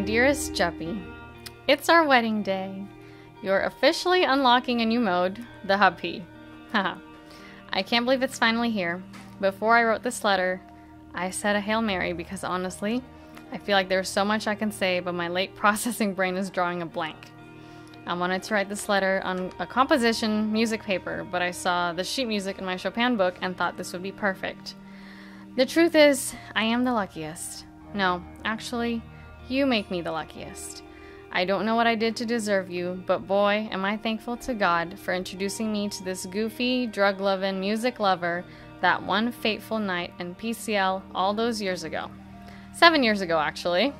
dearest Juppy, it's our wedding day. You're officially unlocking a new mode, the hubby. Haha. I can't believe it's finally here. Before I wrote this letter, I said a Hail Mary because honestly, I feel like there's so much I can say, but my late processing brain is drawing a blank. I wanted to write this letter on a composition music paper, but I saw the sheet music in my Chopin book and thought this would be perfect. The truth is, I am the luckiest. No, actually, you make me the luckiest. I don't know what I did to deserve you, but boy, am I thankful to God for introducing me to this goofy, drug-loving music lover that one fateful night in PCL all those years ago. 7 years ago, actually.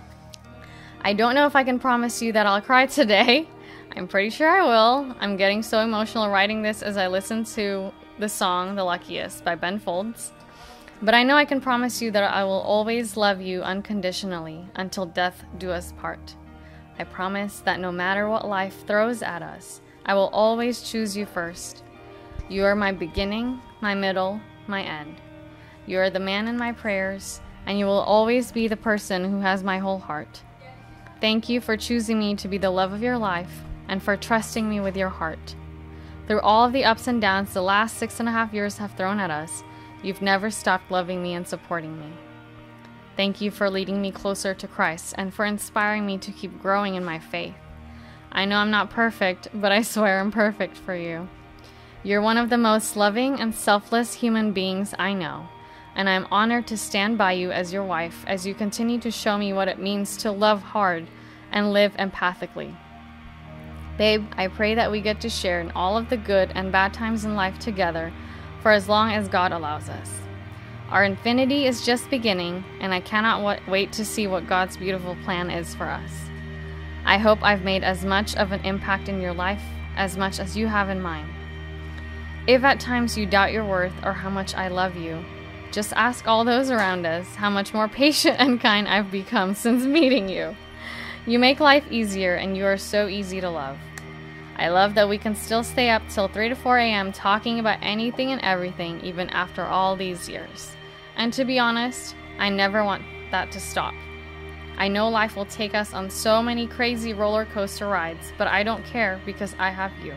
I don't know if I can promise you that I'll cry today. I'm pretty sure I will. I'm getting so emotional writing this as I listen to the song The Luckiest by Ben Folds. But I know I can promise you that I will always love you unconditionally until death do us part. I promise that no matter what life throws at us, I will always choose you first. You are my beginning, my middle, my end. You are the man in my prayers, and you will always be the person who has my whole heart. Thank you for choosing me to be the love of your life and for trusting me with your heart. Through all of the ups and downs the last 6.5 years have thrown at us, you've never stopped loving me and supporting me. Thank you for leading me closer to Christ and for inspiring me to keep growing in my faith. I know I'm not perfect, but I swear I'm perfect for you. You're one of the most loving and selfless human beings I know, and I'm honored to stand by you as your wife as you continue to show me what it means to love hard and live empathically. Babe, I pray that we get to share in all of the good and bad times in life together for as long as God allows us. Our infinity is just beginning, and I cannot wait to see what God's beautiful plan is for us. I hope I've made as much of an impact in your life as much as you have in mine. If at times you doubt your worth or how much I love you, just ask all those around us how much more patient and kind I've become since meeting you. You make life easier, and you are so easy to love. I love that we can still stay up till 3 to 4 a.m. talking about anything and everything even after all these years. And to be honest, I never want that to stop. I know life will take us on so many crazy roller coaster rides, but I don't care because I have you.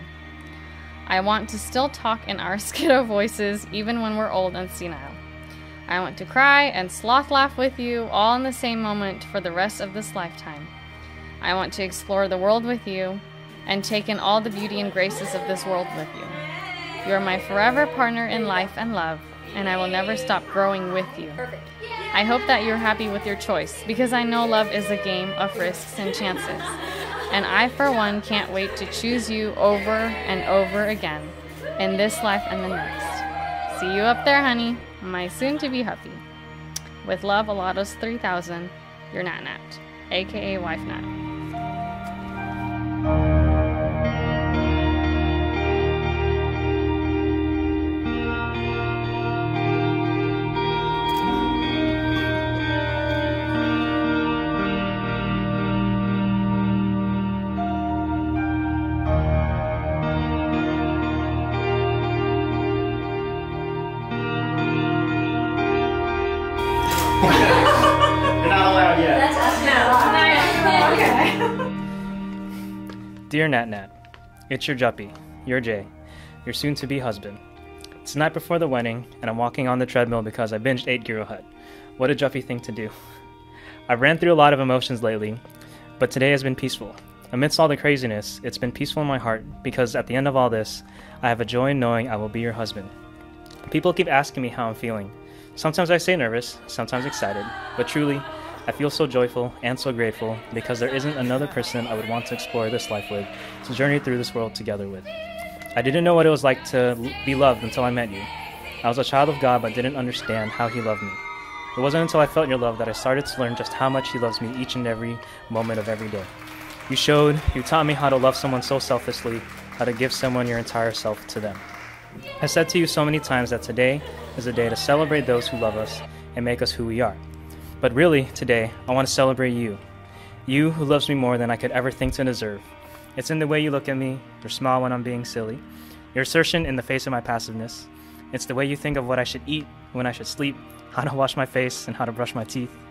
I want to still talk in our skiddo voices even when we're old and senile. I want to cry and sloth laugh with you all in the same moment for the rest of this lifetime. I want to explore the world with you and take in all the beauty and graces of this world with you. You are my forever partner in life and love, and I will never stop growing with you. I hope that you're happy with your choice, because I know love is a game of risks and chances. And I, for one, can't wait to choose you over and over again, in this life and the next. See you up there, honey, my soon-to-be hubby. With love, Alados 3000, your Nat Nat, aka Wife Nat. You're not allowed yet. That's us now. Okay. Dear Nat Nat, it's your Juppy, your Jay, your soon-to-be husband. It's the night before the wedding, and I'm walking on the treadmill because I binged 8 Gyro Hut. What a Juppy thing to do. I've ran through a lot of emotions lately, but today has been peaceful. Amidst all the craziness, it's been peaceful in my heart because at the end of all this, I have a joy in knowing I will be your husband. People keep asking me how I'm feeling. Sometimes I say nervous, sometimes excited, but truly, I feel so joyful and so grateful because there isn't another person I would want to explore this life with, to journey through this world together with. I didn't know what it was like to be loved until I met you. I was a child of God but didn't understand how He loved me. It wasn't until I felt your love that I started to learn just how much He loves me each and every moment of every day. You taught me how to love someone so selflessly, how to give someone your entire self to them. I said to you so many times that today is a day to celebrate those who love us and make us who we are. But really, today, I want to celebrate you. You who loves me more than I could ever think to deserve. It's in the way you look at me, your smile when I'm being silly, your assertion in the face of my passiveness. It's the way you think of what I should eat, when I should sleep, how to wash my face, and how to brush my teeth.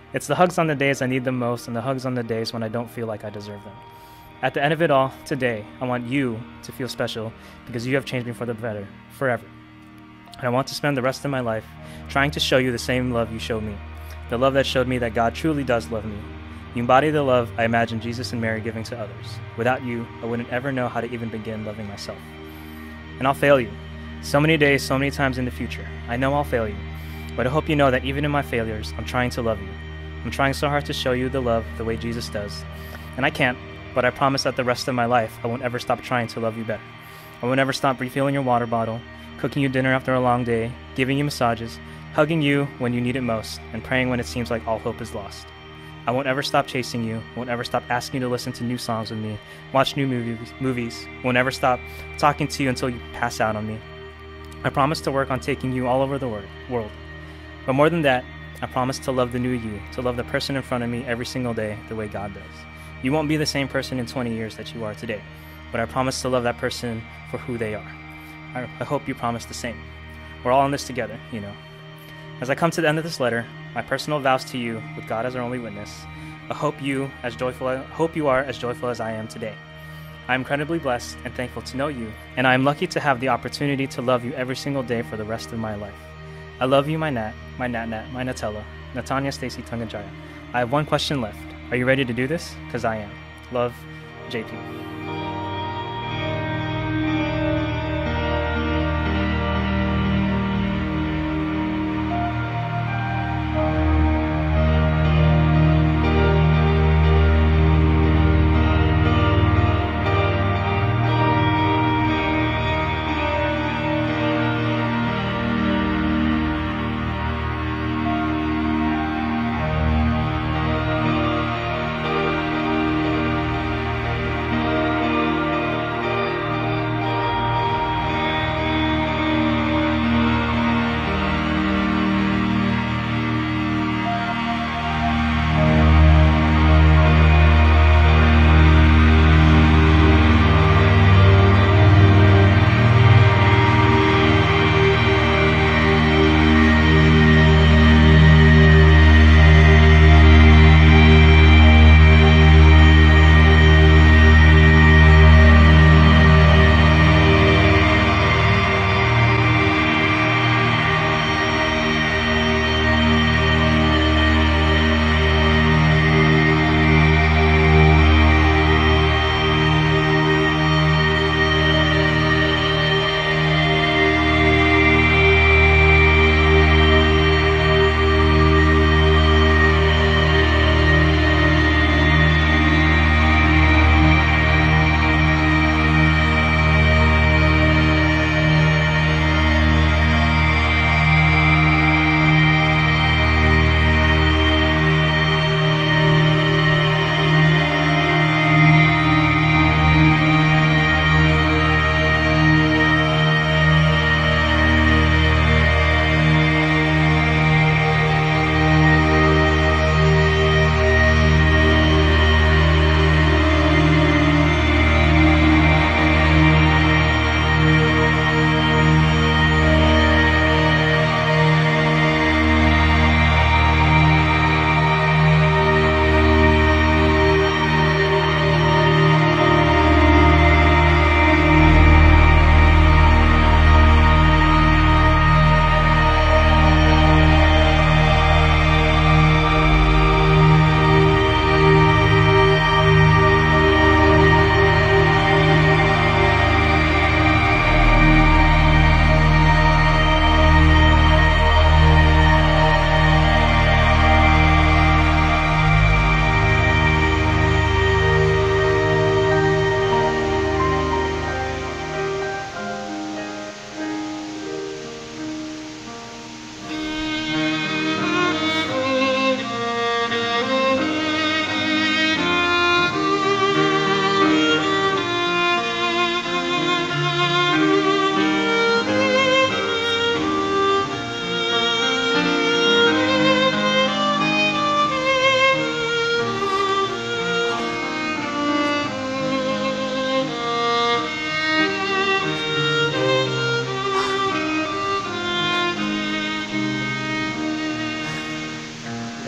It's the hugs on the days I need them most and the hugs on the days when I don't feel like I deserve them. At the end of it all, today, I want you to feel special because you have changed me for the better, forever. And I want to spend the rest of my life trying to show you the same love you showed me, the love that showed me that God truly does love me. You embody the love I imagine Jesus and Mary giving to others. Without you, I wouldn't ever know how to even begin loving myself. And I'll fail you. So many days, so many times in the future. I know I'll fail you. But I hope you know that even in my failures, I'm trying to love you. I'm trying so hard to show you the love the way Jesus does. And I can't, but I promise that the rest of my life, I won't ever stop trying to love you better. I won't ever stop refilling your water bottle, cooking you dinner after a long day, giving you massages, hugging you when you need it most, and praying when it seems like all hope is lost. I won't ever stop chasing you, won't ever stop asking you to listen to new songs with me, watch new movies, won't ever stop talking to you until you pass out on me. I promise to work on taking you all over the world. But more than that, I promise to love the new you, to love the person in front of me every single day the way God does. You won't be the same person in 20 years that you are today, but I promise to love that person for who they are. I hope you promise the same. We're all in this together, you know. As I come to the end of this letter, my personal vows to you, with God as our only witness, I hope you are as joyful as I am today. I am incredibly blessed and thankful to know you, and I am lucky to have the opportunity to love you every single day for the rest of my life. I love you, my Nat, my Natella, Natanya Stacy Tunganjaya. I have one question left. Are you ready to do this? Because I am. Love, JP.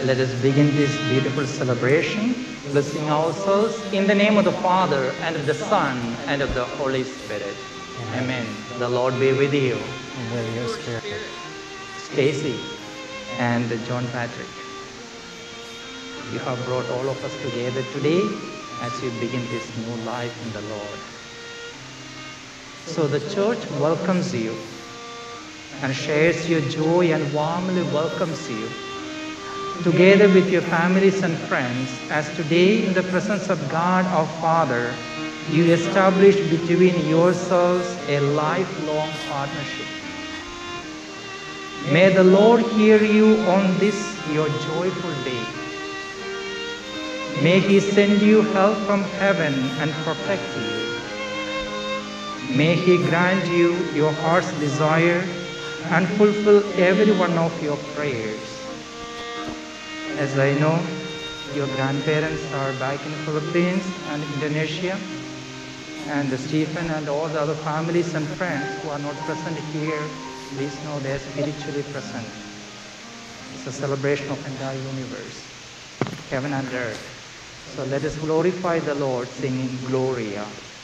Let us begin this beautiful celebration, blessing ourselves in the name of the Father, and of the Son, and of the Holy Spirit. Amen. The Lord be with you. And with your spirit. Stacy and John Patrick, you have brought all of us together today as you begin this new life in the Lord. So the church welcomes you and shares your joy and warmly welcomes you, together with your families and friends, as today in the presence of God our Father, you establish between yourselves a lifelong partnership. May the Lord hear you on this your joyful day. May He send you help from heaven and protect you. May He grant you your heart's desire and fulfill every one of your prayers. As I know, your grandparents are back in the Philippines and Indonesia, and Stephen and all the other families and friends who are not present here, please know they are spiritually present. It's a celebration of the entire universe, heaven and earth. So let us glorify the Lord, singing Gloria.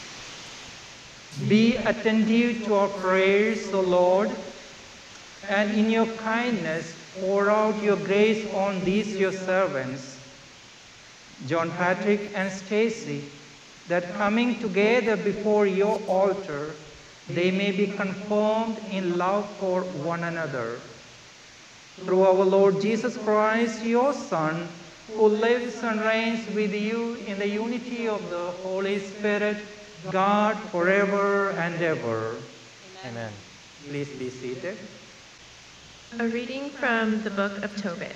Be attentive to our prayers, O Lord, and in your kindness pour out your grace on these your servants, John Patrick and Stacy, that coming together before your altar, they may be confirmed in love for one another. Through our Lord Jesus Christ, your Son, who lives and reigns with you in the unity of the Holy Spirit, God forever and ever. Amen. Please be seated. A reading from the book of Tobit.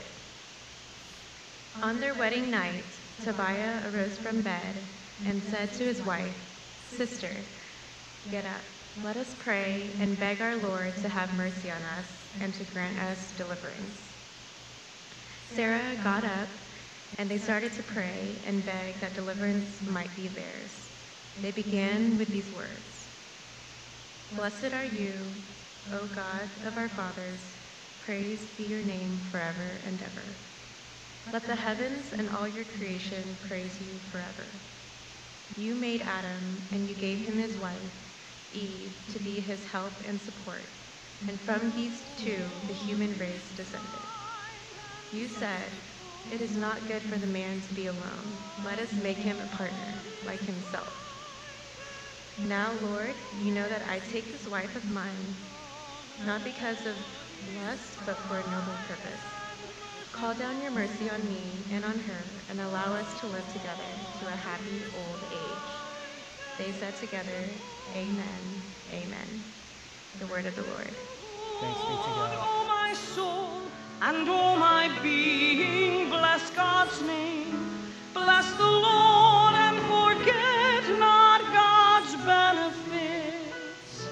On their wedding night, Tobiah arose from bed and said to his wife, "Sister, get up. Let us pray and beg our Lord to have mercy on us and to grant us deliverance." Sarah got up, and they started to pray and beg that deliverance might be theirs. They began with these words: "Blessed are you, O God of our fathers. Praised be your name forever and ever. Let the heavens and all your creation praise you forever. You made Adam, and you gave him his wife, Eve, to be his help and support, and from these two the human race descended. You said, 'It is not good for the man to be alone. Let us make him a partner, like himself.' Now, Lord, you know that I take this wife of mine, not because of lust, but for a noble purpose. Call down your mercy on me and on her, and allow us to live together to a happy old age." They said together, "Amen, amen." The word of the Lord. Thanks be to God. Oh, my soul, and oh, my being, bless God's name. Bless the Lord and forget not God's benefits.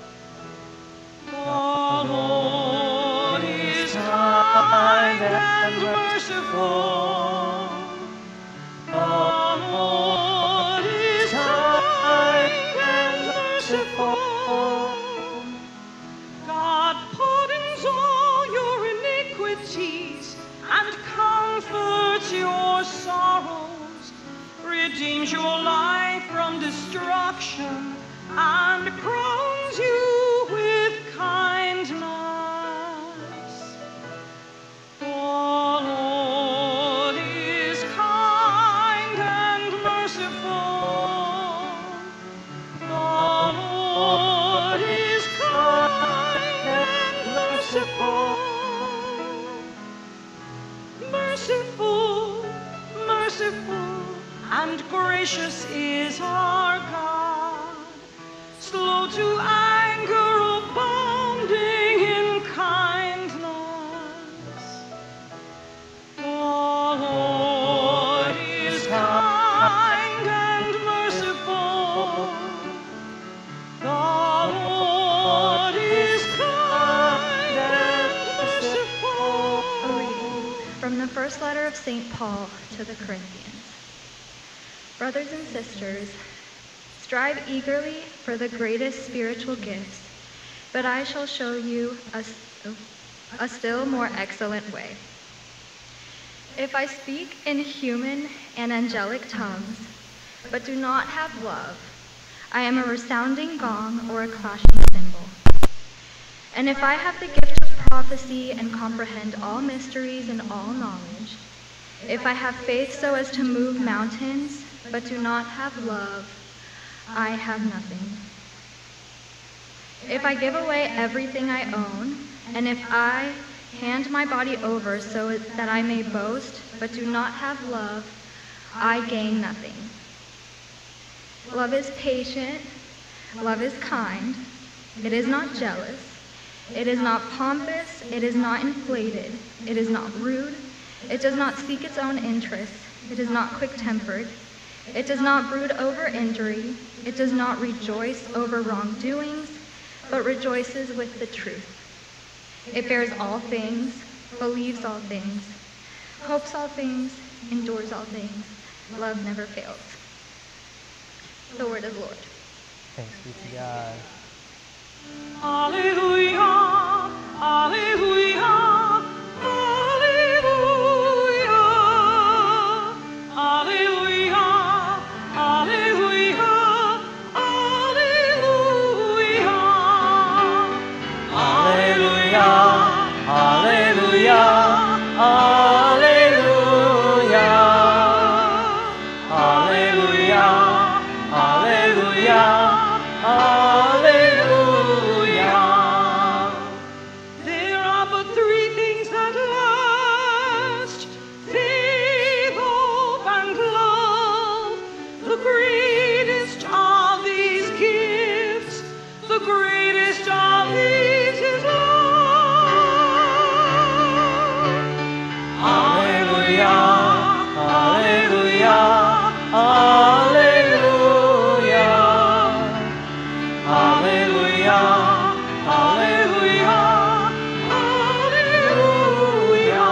The Lord is kind and merciful. The Lord is kind and merciful. God pardons all your iniquities and comforts your sorrows, redeems your life from destruction, and crowns you with kindness. The Lord is kind and merciful. The Lord is kind and merciful. Merciful, merciful, and gracious is our God. Slow to anger, abounding in kindness. The Lord is kind and merciful. The Lord is kind and merciful. A reading from the first letter of St. Paul to the Corinthians. Brothers and sisters, strive eagerly for the greatest spiritual gifts, but I shall show you a still more excellent way. If I speak in human and angelic tongues, but do not have love, I am a resounding gong or a clashing cymbal. And if I have the gift of prophecy and comprehend all mysteries and all knowledge, if I have faith so as to move mountains, but do not have love, I have nothing. If I give away everything I own, and if I hand my body over so that I may boast, but do not have love, I gain nothing. Love is patient, love is kind, it is not jealous, it is not pompous, it is not inflated, it is not rude, it does not seek its own interests, it is not quick-tempered, it does not brood over injury, it does not rejoice over wrongdoings, but rejoices with the truth. It bears all things, believes all things, hopes all things, endures all things. Love never fails. The word of the Lord. Thanks be to God. Alleluia, alleluia, alleluia, alleluia, alleluia, alleluia, alleluia, alleluia, alleluia, alleluia. There are but three things that last: faith, hope, and love. The greatest of these gifts, the greatest of these is love. Alleluia, alleluia, alleluia, alleluia, alleluia, alleluia.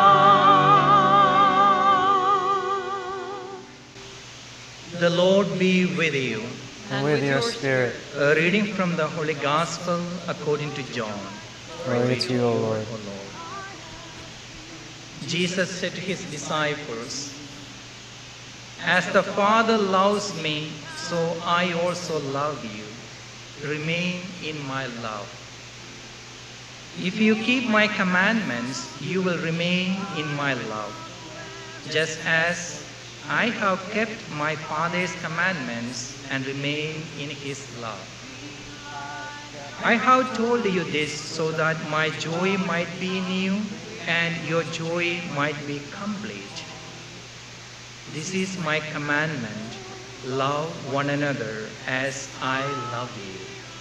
The Lord be with you. And with your spirit. A reading from the Holy Gospel according to John. Glory to you, O Lord. Jesus said to his disciples, "As the Father loves me, so I also love you. Remain in my love. If you keep my commandments, you will remain in my love, just as I have kept my Father's commandments and remain in his love. I have told you this so that my joy might be in you and your joy might be complete. This is my commandment: love one another as I love you."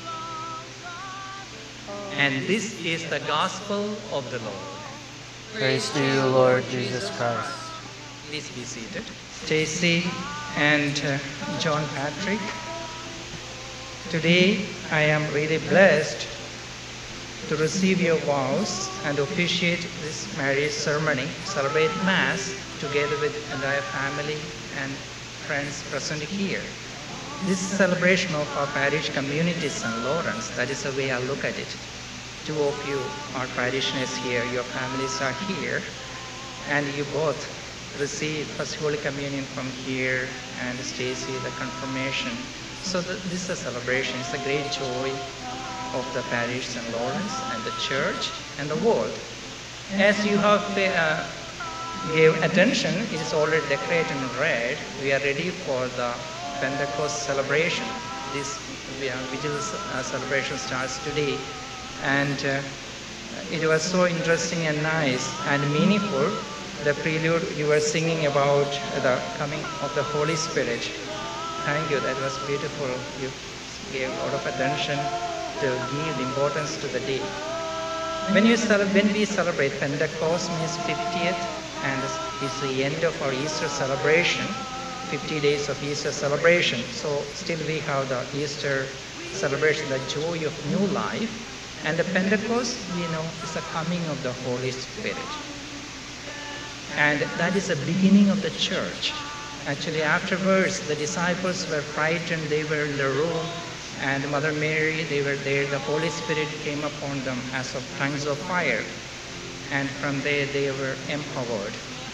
And this is the gospel of the Lord. Praise to you, Lord Jesus Christ. Please be seated. Stacy and John Patrick, today I am really blessed to receive your vows and officiate this marriage ceremony, celebrate Mass together with entire family and friends present here. This celebration of our parish community, St. Lawrence, that is the way I look at it. Two of you are parishioners here, your families are here, and you both receive First Holy Communion from here, and Stacy the confirmation. So this is a celebration. It's a great joy of the parish St. Lawrence and the church and the world. As you have gave attention, it is already decorated in red. We are ready for the Pentecost celebration. This vigil celebration starts today, and it was so interesting and nice and meaningful. The prelude you were singing about the coming of the Holy Spirit. Thank you, that was beautiful. You gave a lot of attention to give the importance to the day. When we celebrate Pentecost, means 50th, and it's the end of our Easter celebration, 50 days of Easter celebration. So still we have the Easter celebration, the joy of new life, and the Pentecost, we know, is the coming of the Holy Spirit. And that is the beginning of the church. Actually, afterwards, the disciples were frightened. They were in the room, and Mother Mary, they were there. The Holy Spirit came upon them as of tongues of fire. And from there, they were empowered.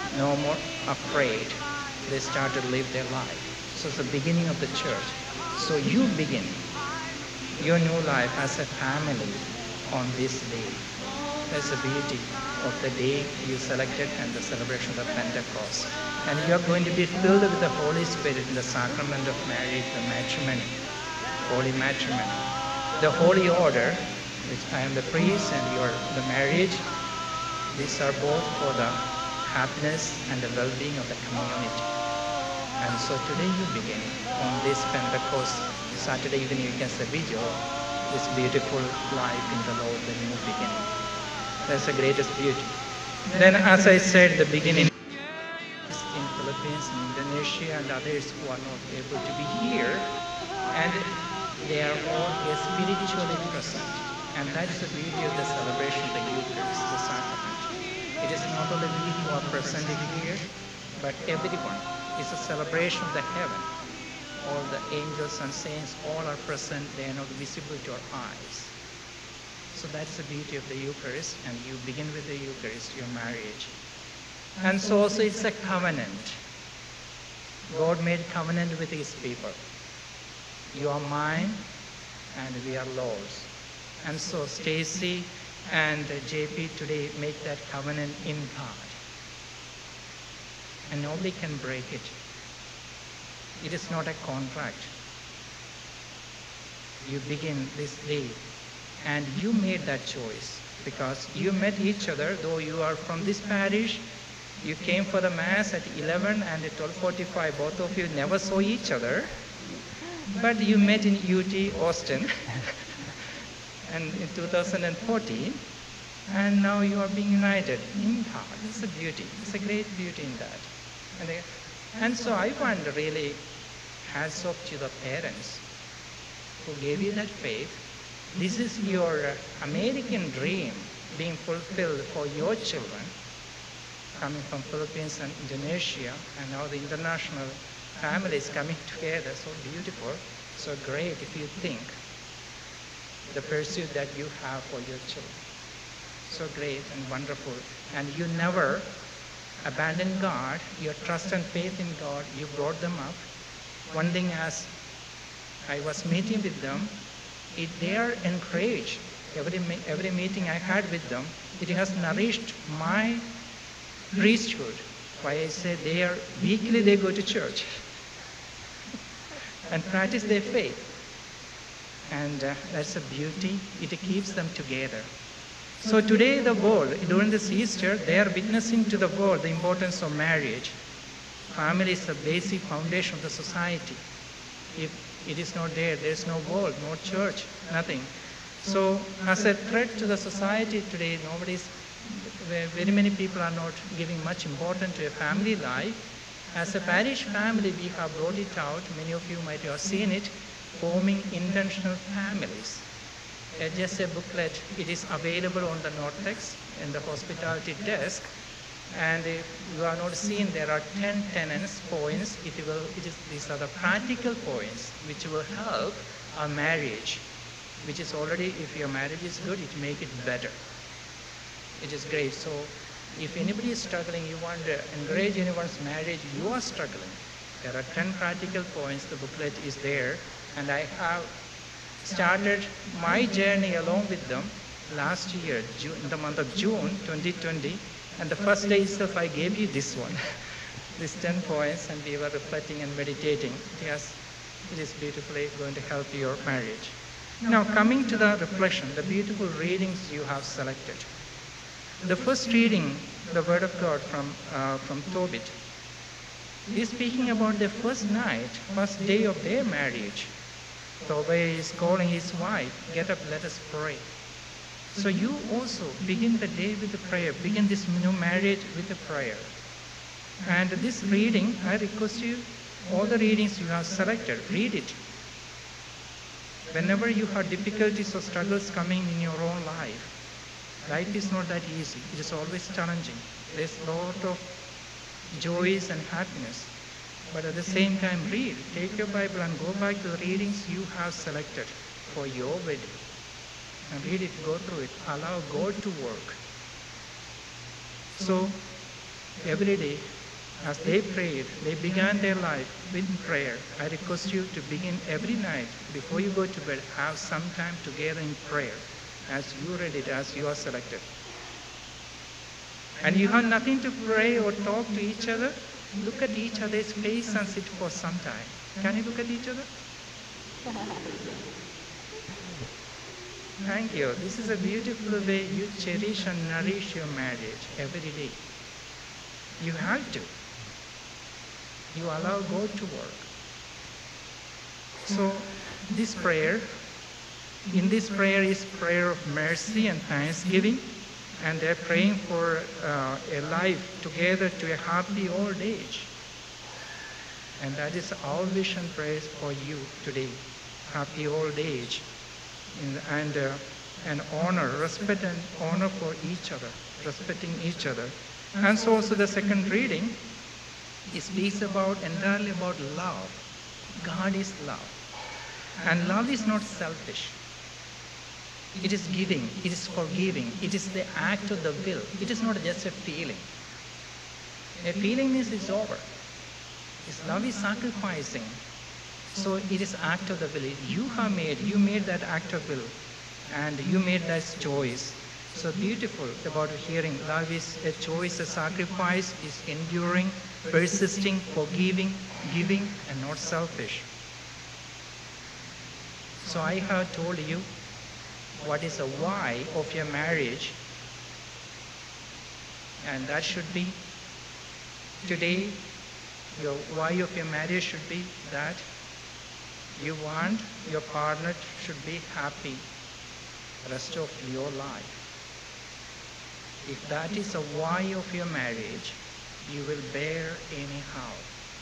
no more afraid. They start to live their life. So it's the beginning of the church. So you begin your new life as a family on this day. That's the beauty of the day you selected and the celebration of Pentecost. And you are going to be filled with the Holy Spirit in the sacrament of marriage, the matrimony, holy matrimony. The holy order, which I am the priest and you are the marriage, these are both for the happiness and the well-being of the community. And so today you begin on this Pentecost Saturday evening, you can say video, this beautiful life in the Lord, the new beginning. That's the greatest beauty. Then as I said at the beginning, in Philippines, in Indonesia and others who are not able to be here, and they are all spiritually present. And that is the beauty of the celebration of the Eucharist, the sacrament. It is not only we who are present here, but everyone. It's a celebration of the heaven. All the angels and saints, all are present. They are not visible to our eyes. So that's the beauty of the Eucharist, and you begin with the Eucharist, your marriage. And so also it's a covenant. God made covenant with his people. You are mine, and we are Lord's. And so Stacy and JP today make that covenant in God. And nobody can break it. It is not a contract. You begin this day, and you made that choice because you met each other, though you are from this parish. You came for the Mass at 11 and at 12:45. Both of you never saw each other, but you met in UT Austin and in 2014, and now you are being united in God. It's a beauty. It's a great beauty in that. And so I want really hats off to the parents who gave you that faith. This is your American dream being fulfilled for your children, coming from Philippines and Indonesia, and now the international families coming together. So beautiful, so great if you think the pursuit that you have for your children. So great and wonderful. And you never abandon God, your trust and faith in God, you brought them up. One thing, as I was meeting with them, they are encouraged. Every meeting I had with them, it has nourished my priesthood. Why I say weekly they go to church and practice their faith. And that's a beauty. It keeps them together. So today the world, during this Easter, they are witnessing to the world the importance of marriage. Family is the basic foundation of the society. If it is not there, there is no world, no church, nothing. So as a threat to the society today, very many people are not giving much importance to a family life. As a parish family, we have brought it out. Many of you might have seen it, forming intentional families. Just a booklet. It is available on the Nortex in the hospitality desk. And if you are not seeing, there are 10 tenets, points. These are the practical points which will help our marriage, which is already, if your marriage is good, it make it better. It is great. So if anybody is struggling, you want to encourage anyone's marriage, you are struggling. There are 10 practical points. The booklet is there. And I have started my journey along with them last year, in the month of June 2020, and the first day itself I gave you this one, these 10 points, and we were reflecting and meditating. Yes, it is beautifully going to help your marriage. Now coming to the reflection, the beautiful readings you have selected. The first reading, the Word of God from Tobit, is speaking about the first night, first day of their marriage. Tobit is calling his wife, get up, let us pray. So you also begin the day with a prayer, begin this new marriage with a prayer. And this reading, I request you, all the readings you have selected, read it. Whenever you have difficulties or struggles coming in your own life, life is not that easy. It is always challenging. There's a lot of joys and happiness. But at the same time, read. Take your Bible and go back to the readings you have selected for your wedding. And read it, go through it. Allow God to work. So every day, as they prayed, they began their life with prayer. I request you to begin every night, before you go to bed, have some time together in prayer, as you read it, as you are selected. And you have nothing to pray or talk to each other, look at each other's face and sit for some time. Can you look at each other? Thank you. This is a beautiful way you cherish and nourish your marriage every day. You have to. You allow God to work. So this prayer, in this prayer is prayer of mercy and thanksgiving, and they're praying for a life together to a happy old age. And that is our vision prayers for you today. Happy old age. And honor, respect and honor for each other, respecting each other. And so also the second reading, it speaks entirely about love. God is love. And love is not selfish. It is giving, it is forgiving, it is the act of the will. It is not just a feeling. A feeling means it's over. Love is sacrificing. So it is act of the will. You made that act of will, and you made that choice. So beautiful about hearing. Love is a choice, a sacrifice, is enduring, persisting, forgiving, giving, and not selfish. So I have told you what is the why of your marriage, and that should be today. Your why of your marriage should be that you want your partner should be happy the rest of your life. If that is a why of your marriage, you will bear anyhow.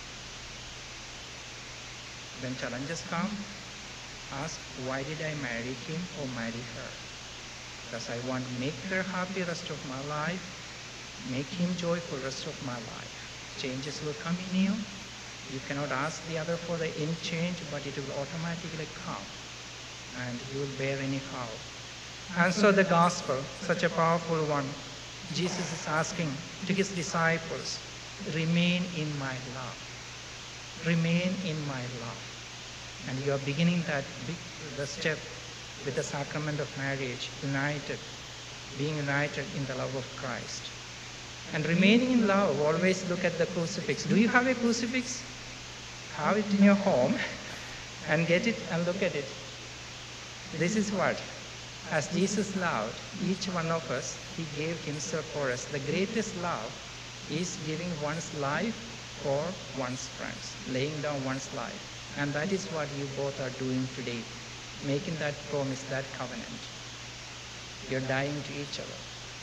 When challenges come, ask, why did I marry him or marry her? Because I want to make her happy the rest of my life, make him joyful the rest of my life. Changes will come in you. You cannot ask the other for the in change, but it will automatically come, and you will bear anyhow. And so the gospel, such a powerful one, Jesus is asking to his disciples, remain in my love. Remain in my love. And you are beginning the step with the sacrament of marriage, being united in the love of Christ. And remaining in love, always look at the crucifix. Do you have a crucifix? Have it in your home and get it and look at it. This is what, as Jesus loved each one of us, he gave himself for us. The greatest love is giving one's life for one's friends, laying down one's life. And that is what you both are doing today, making that promise, that covenant. You're dying to each other.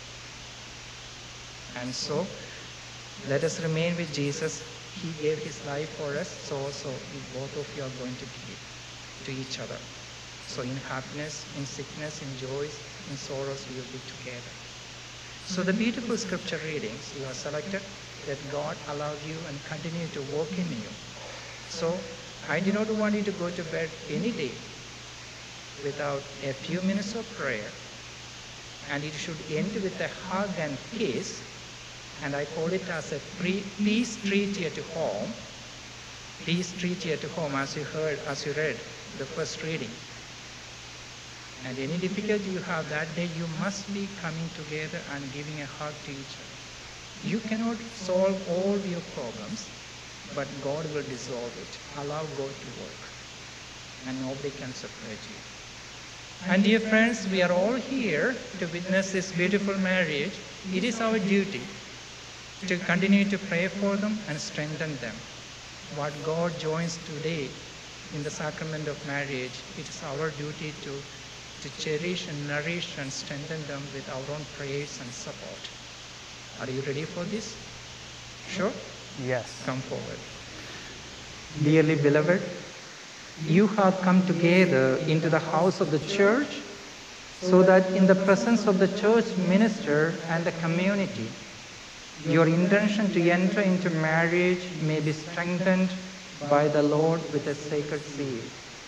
And so, let us remain with Jesus. He gave his life for us, so also both of you are going to give to each other. So in happiness, in sickness, in joys, in sorrows, we will be together. So the beautiful scripture readings you have selected, that God allowed you and continue to work in you. So I do not want you to go to bed any day without a few minutes of prayer, and it should end with a hug and kiss. And I call it as a peace treaty at home. Peace treaty at home, as you read the first reading. And any difficulty you have that day, you must be coming together and giving a hug to each other. You cannot solve all your problems, but God will dissolve it. Allow God to work. And nobody can separate you. And dear friends, we are all here to witness this beautiful marriage. It is our duty to continue to pray for them and strengthen them. What God joins today in the sacrament of marriage, it is our duty to cherish and nourish and strengthen them with our own prayers and support. Are you ready for this? Sure? Yes. Come forward. Dearly beloved, you have come together into the house of the church so that in the presence of the church minister and the community, your intention to enter into marriage may be strengthened by the Lord with a sacred seal.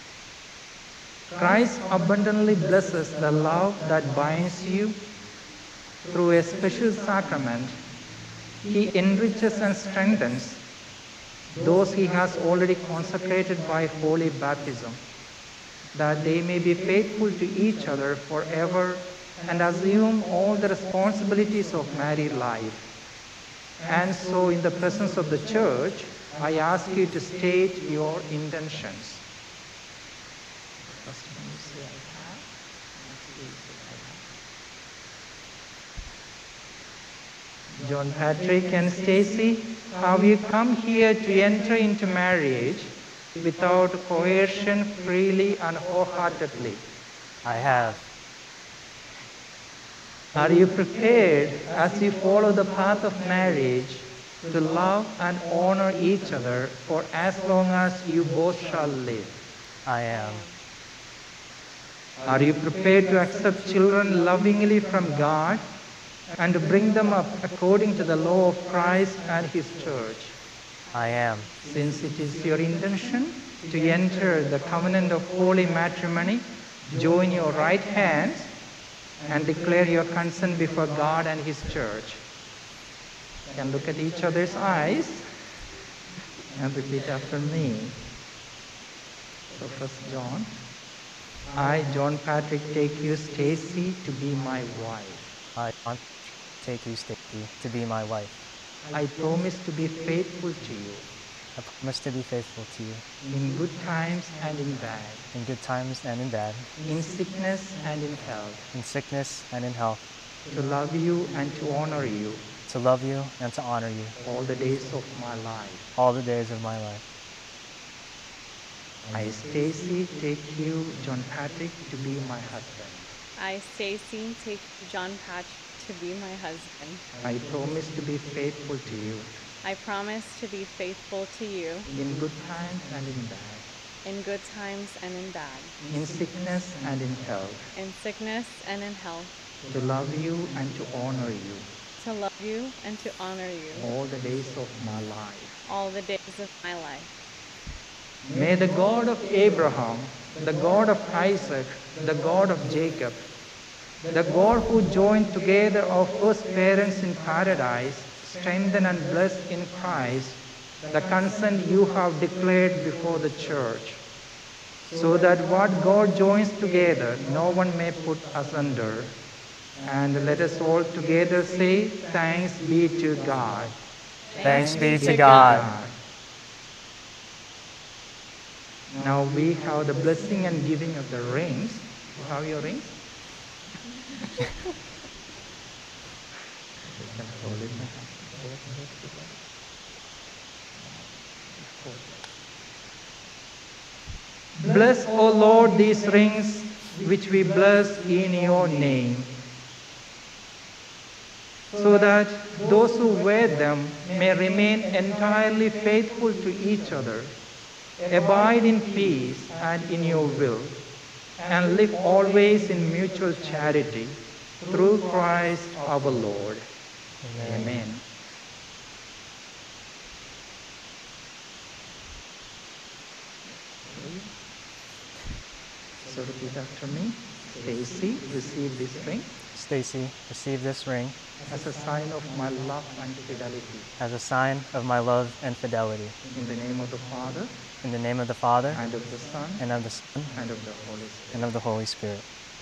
Christ abundantly blesses the love that binds you through a special sacrament He enriches and strengthens those he has already consecrated by holy baptism, that they may be faithful to each other forever and assume all the responsibilities of married life. And so, in the presence of the church, I ask you to state your intentions. First one you say, I have. Next you say, I have. John Patrick and Stacy, have you come here to enter into marriage without coercion, freely and wholeheartedly? I have. Are you prepared, as you follow the path of marriage, to love and honor each other for as long as you both shall live? I am. Are you prepared to accept children lovingly from God and to bring them up according to the law of Christ and His church? I am. Since it is your intention to enter the covenant of holy matrimony, join your right hands and declare your consent before God and His church. You can look at each other's eyes and repeat after me. So first John. I, John Patrick, take you, Stacy, to be my wife. I want to take you, Stacy, to be my wife. I promise to be faithful to you I promise to be faithful to you in good times and in bad, in good times and in bad, in sickness and in health, in sickness and in health, to love you and to honor you to love you and to honor you all the days of my life. all the days of my life. I, Stacy, take you, John Patrick, to be my husband. I, Stacy, take John Patrick to be my husband. I promise to be faithful to you I promise to be faithful to you in good times and in bad, in good times and in bad, in sickness and in health, in sickness and in health, to love you and to honor you to love you and to honor you all the days of my life. all the days of my life. May the God of Abraham, the God of Isaac, the God of Jacob, the God who joined together our first parents in paradise, strengthen and bless in Christ the consent you have declared before the church, so that what God joins together, no one may put asunder. And let us all together say, thanks be to God. Thanks be to God. Now we have the blessing and giving of the rings. You have your rings? You can hold it. Bless, O Lord, these rings which we bless in your name, so that those who wear them may remain entirely faithful to each other, abide in peace and in your will, and live always in mutual charity, through Christ our Lord. Amen. So repeat after me. Stacy, receive this ring Stacy, receive this ring as a sign of my love and fidelity. as a sign of my love and fidelity. In the name of the Father, In the name of the Father, and of the Son, and of the Son, and of the Holy Spirit. and of the Holy Spirit.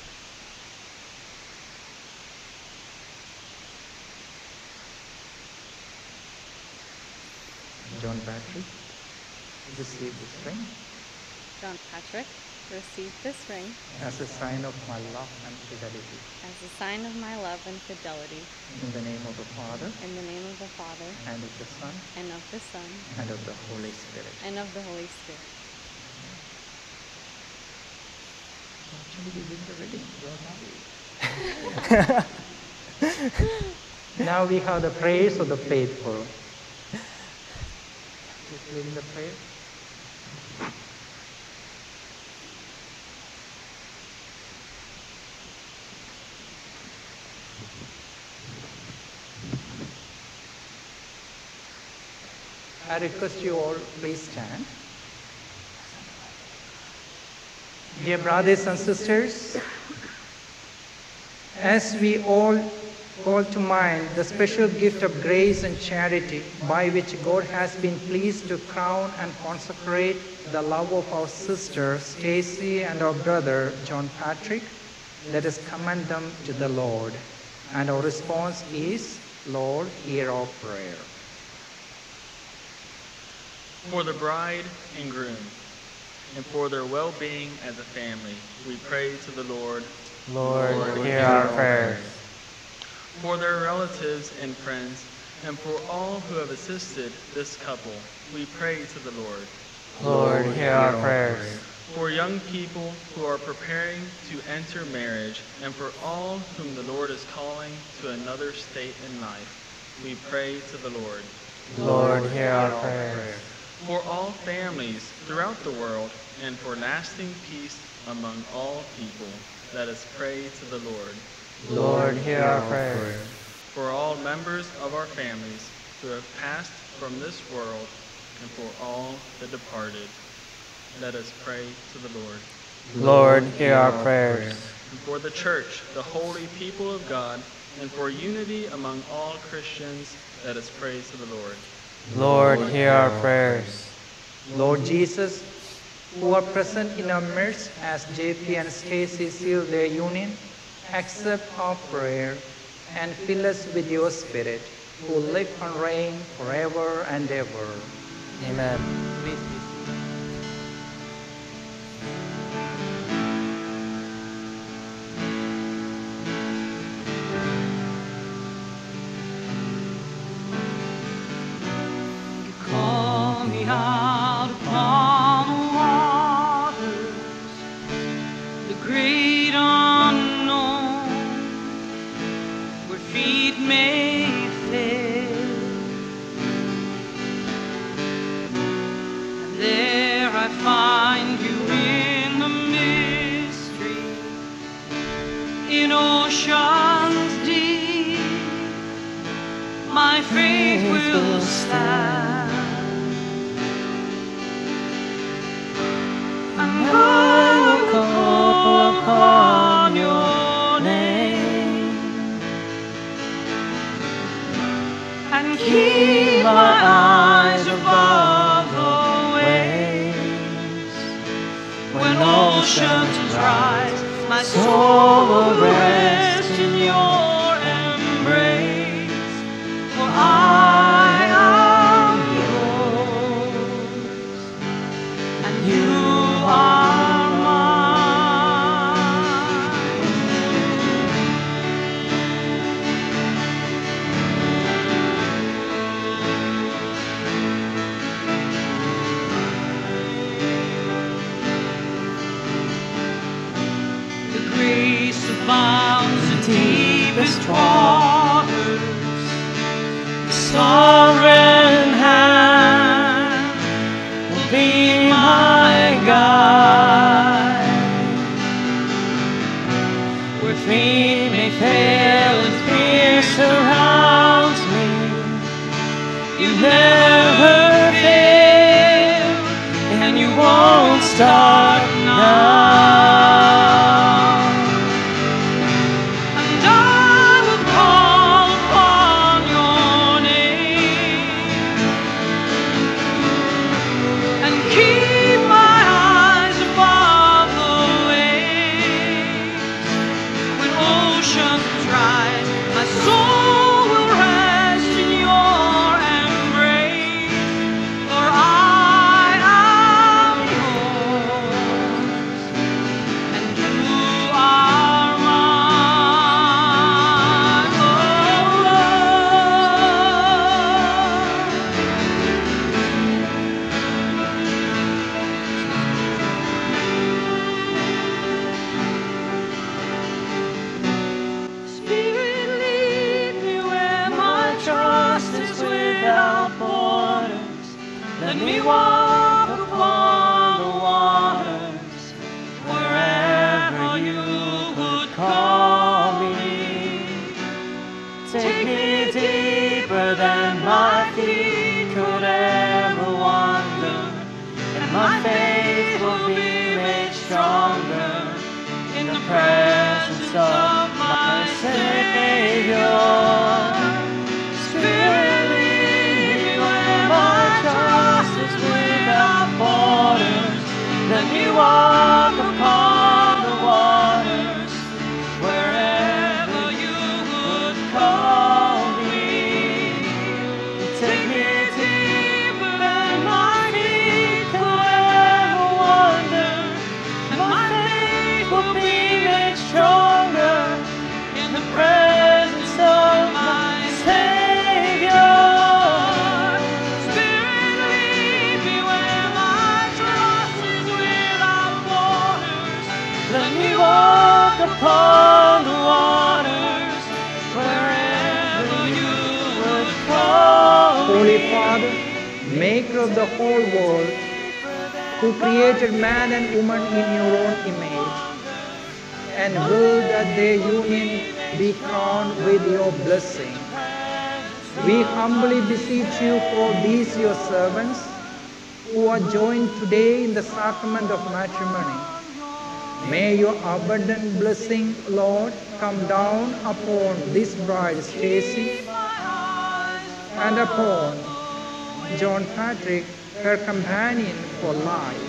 John Patrick, receive this ring John Patrick, receive this ring as a sign of my love and fidelity. as a sign of my love and fidelity. In the name of the Father, In the name of the Father, and of the Son, and of the Son, and of the Holy Spirit. and of the Holy Spirit. Actually, we did the reading. You're married. Now we have the prayers of the faithful. Just reading the prayer. I request you all please stand. Dear brothers and sisters, as we all Call to mind the special gift of grace and charity by which God has been pleased to crown and consecrate the love of our sister Stacy and our brother John Patrick. Let us commend them to the Lord. And our response is, Lord, hear our prayer. For the bride and groom, and for their well-being as a family, we pray to the Lord. Lord, hear our prayers. For their relatives and friends, and for all who have assisted this couple, we pray to the Lord. Lord, hear our prayers. For young people who are preparing to enter marriage, and for all whom the Lord is calling to another state in life, we pray to the Lord. Lord, hear our prayers. For all families throughout the world, and for lasting peace among all people, let us pray to the Lord. Lord, hear our prayers. For all members of our families who have passed from this world, and for all the departed, let us pray to the Lord. Lord, hear our prayers. And for the church, the holy people of God, and for unity among all Christians, let us pray to the Lord. Lord, hear our prayers. Lord Jesus, who are present in our midst as JP and Stacy seal their union, accept our prayer and fill us with your Spirit, who live and reign forever and ever. Amen. Please be seated. Call me out upon the waters, the great unknown, where feet may fail. And there I find you in the mystery, in oceans deep. My faith will stand. And I will call upon your name and keep my eyes above the waves. When oceans rise, my soul will rest in your embrace. For I am yours, and you are mine. The grace abounds in deepest waters. The sovereign hand will be my guide. Where feet may fail and fear surrounds me, you never fail, and you won't start now. And I will call upon your name and keep my eyes above the waves. When oceans rise, my soul will rest in your embrace. For I am yours, maker of the whole world, who created man and woman in your own image, and will that their union be crowned with your blessing. We humbly beseech you for these your servants, who are joined today in the sacrament of matrimony. May your abundant blessing, Lord, come down upon this bride Stacy and upon John Patrick, her companion for life.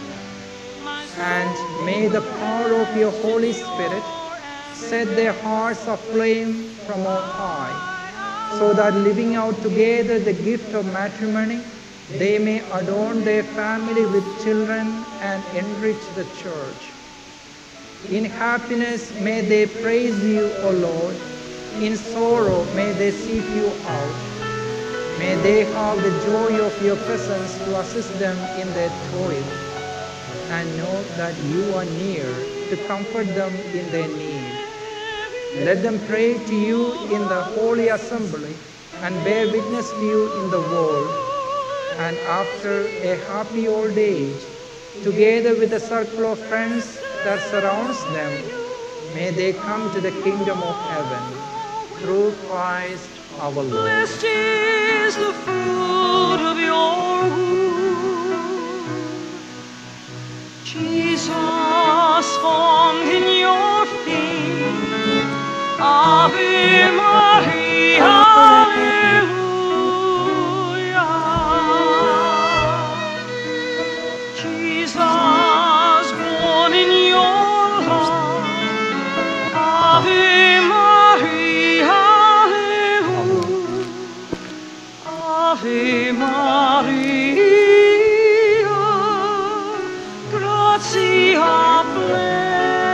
And may the power of your Holy Spirit set their hearts aflame from on high, so that living out together the gift of matrimony, they may adorn their family with children and enrich the church. In happiness may they praise you, O Lord. In sorrow may they seek you out. May they have the joy of your presence to assist them in their toil, and know that you are near to comfort them in their need. Let them pray to you in the holy assembly and bear witness to you in the world. And after a happy old age, together with the circle of friends that surrounds them, may they come to the kingdom of heaven through Christ our Lord. Blessed is the fruit of your womb, Jesus, formed in your feet. Ave Maria, Alleluia. Jesus, born in your heart. Ave Maria, Alleluia. Ave Maria, gratia plena.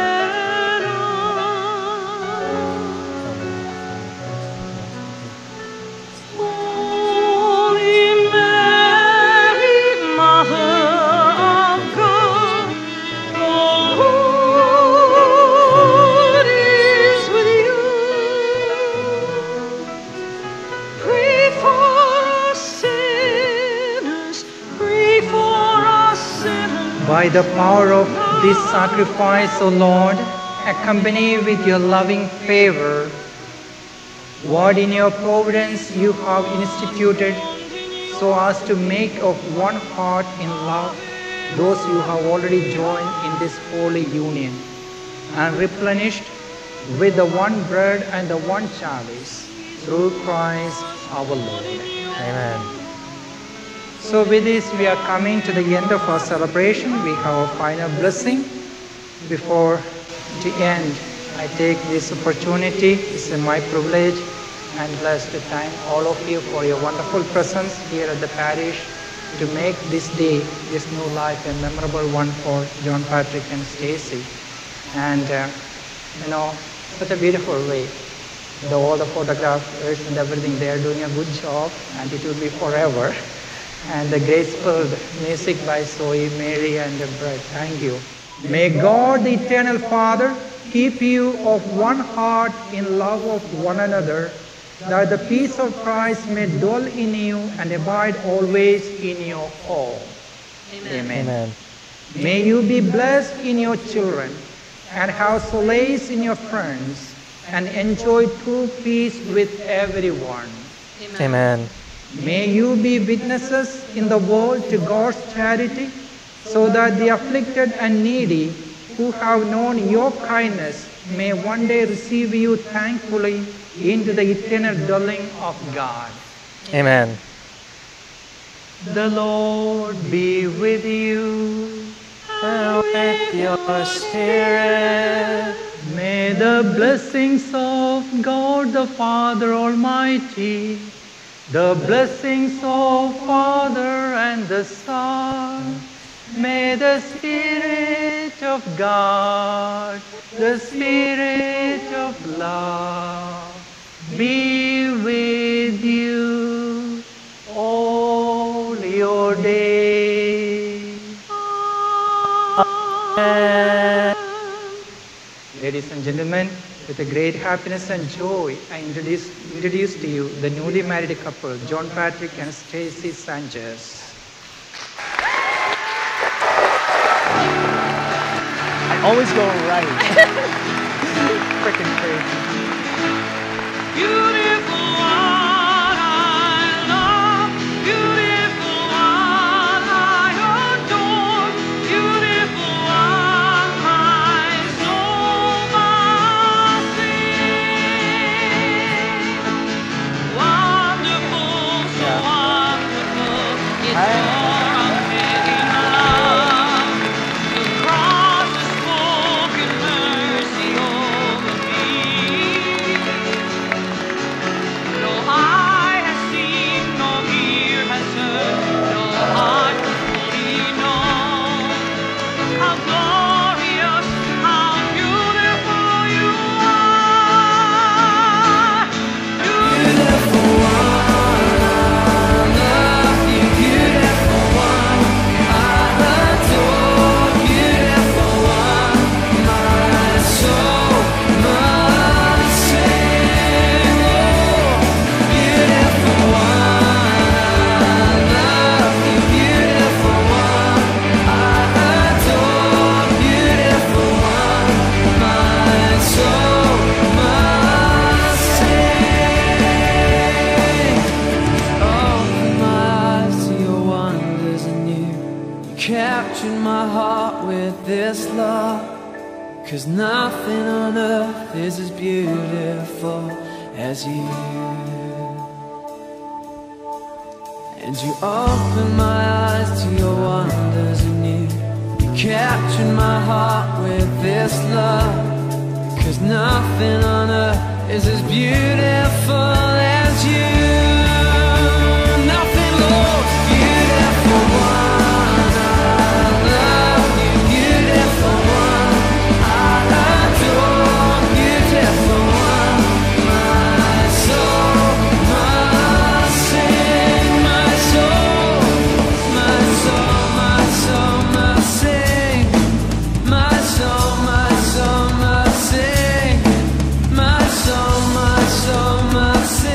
Holy Mary, Mother of God, the Lord is with you. Pray for us sinners, pray for us sinners. By the power of this sacrifice, O Lord, accompany with your loving favor what in your providence you have instituted, so as to make of one heart in love those you have already joined in this holy union, and replenished with the one bread and the one chalice, through Christ our Lord. Amen. So with this, we are coming to the end of our celebration. We have a final blessing. Before the end, I take this opportunity, it's my privilege and blessed to thank all of you for your wonderful presence here at the parish to make this day, this new life, a memorable one for John Patrick and Stacy. And such a beautiful way. All the photographers and everything, they are doing a good job, and it will be forever. And the graceful music by Zoe, Mary, and the bride. Thank you. May God, the eternal Father, keep you of one heart in love of one another, that the peace of Christ may dwell in you and abide always in your home. Amen. Amen. May you be blessed in your children, and have solace in your friends, and enjoy true peace with everyone. Amen. May you be witnesses in the world to God's charity, so that the afflicted and needy who have known your kindness may one day receive you thankfully into the eternal dwelling of God. Amen. The Lord be with you. And with your spirit. May the blessings of God the Father Almighty, the blessings of Father and the Son, may the Spirit of God, the Spirit of love, be with you all your days. Amen. Ladies ladies and gentlemen, with a great happiness and joy, I introduce to you the newly married couple, John Patrick and Stacy Sanchez. I always go right. Freaking crazy. Beautiful one I love, beautiful one I adore, beautiful one my soul must sing. Wonderful, so wonderful, it's your unfailing love. The cross has spoken mercy over me. No eye has seen, no ear has heard, no heart has fully known how glorious, how beautiful you are. Beautiful one, I love you. Beautiful one, I adore. Beautiful one, my soul must sing. Beautiful one, I love you. Beautiful one, I adore. Beautiful one, my soul must sing. Open my eyes to your wonders anew. You captured my heart with this love. 'Cause nothing on earth is as beautiful as you. And you opened my eyes to your wonders anew. You captured my heart with this love. 'Cause nothing on earth is as beautiful as you. Nothing, Lord, beautiful one, I love you. Beautiful one, I adore. Beautiful one, my soul must sing. My soul, my soul, my soul must sing. My soul, my soul must sing. My soul must sing.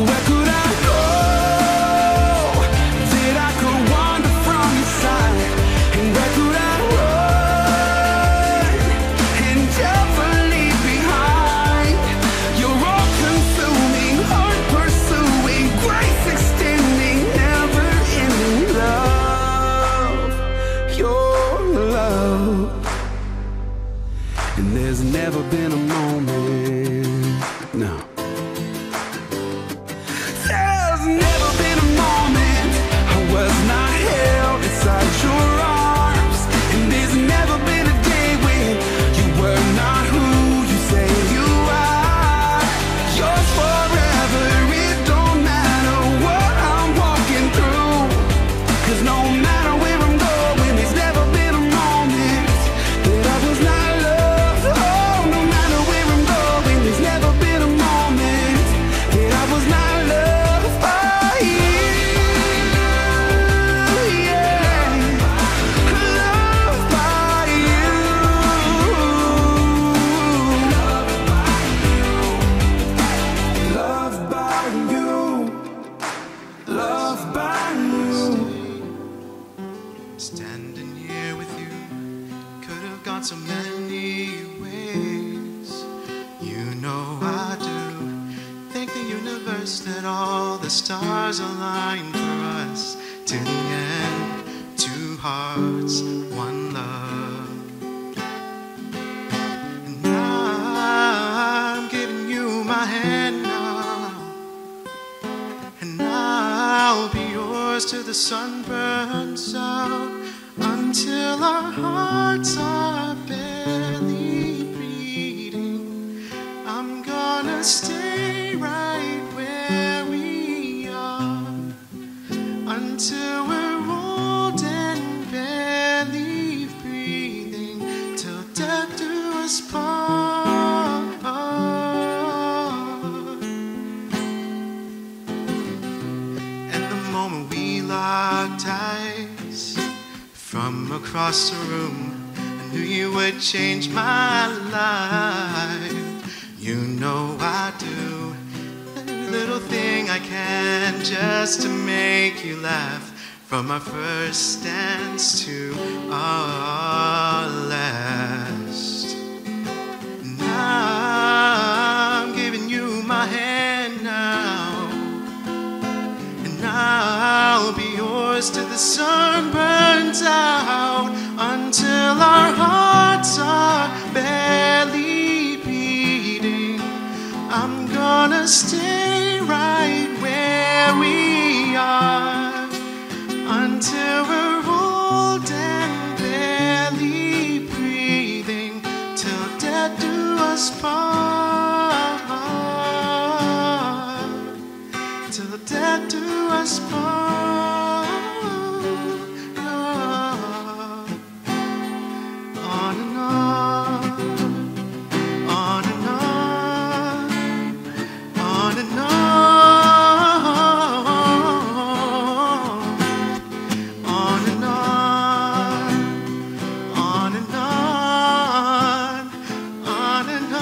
where could I go that I could wander from your side? And where could I run and never leave behind? You're all consuming, heart pursuing, grace extending, never ending love. Your love. And there's never been a moment, no. There's never been a moment I was not held inside your arms. And there's never been a day when you were not who you say you are. You're forever, it don't matter what I'm walking through. 'Cause no matter where I'm going, there's never been a moment that I was not loved. Oh, no matter where I'm going, there's never been a moment that I was not loved by you. Yeah, loved by you. Loved by you. Loved by you. Standing here with you could have gone so many ways. You know I do. Thank the universe that all the stars aligned for us. To the end, two hearts, one love. And I'm giving you my hand now. And I'll be yours till the sun burns out, until our hearts are barely beating. I'm gonna stay right where we are, until we're old and barely breathing, till death do us part. And the moment we locked eyes, from across the room, I knew you would change my life. You know I do every little thing I can just to make you laugh. From our first dance to our last. And I'm giving you my hand now. And I'll be yours till the sun burns out, until our hearts are barely beating. I'm gonna stay right where we are, until we're old and barely breathing, till death do us part. Till death do us part. On and on, on and on, on and on, on and on, on and on, on and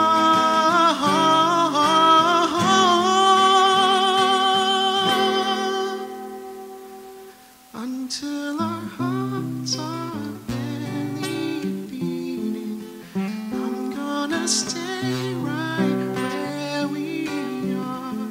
on, until our hearts are barely beating. I'm gonna stay right where we are,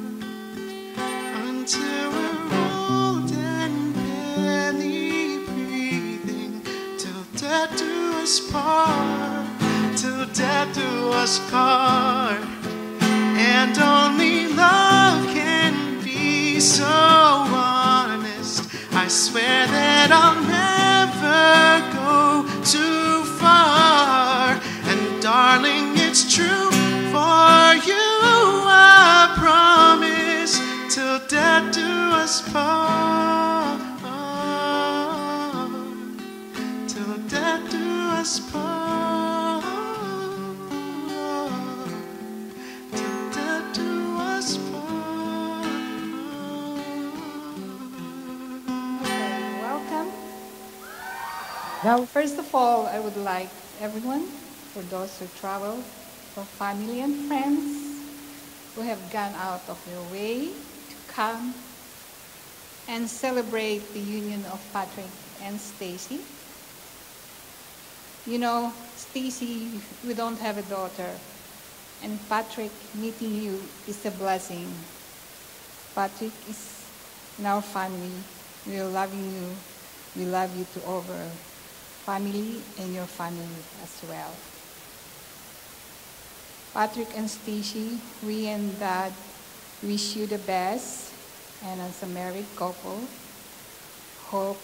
until we're old and barely breathing, till death do us part, till death do us part. And only love can be so honest. I swear that I'll never go too far. And darling, it's true for you, I promise, till death do us part. Till death do us part. Till death do us part. Welcome. Now, first of all, I would like everyone, for those who travel, for family and friends, who have gone out of your way to come and celebrate the union of Patrick and Stacy. You know, Stacy, we don't have a daughter, and Patrick, meeting you is a blessing. Patrick is in our family. We are loving you. We love you to over family and your family as well. Patrick and Stacy, we and Dad wish you the best, and as a married couple, hope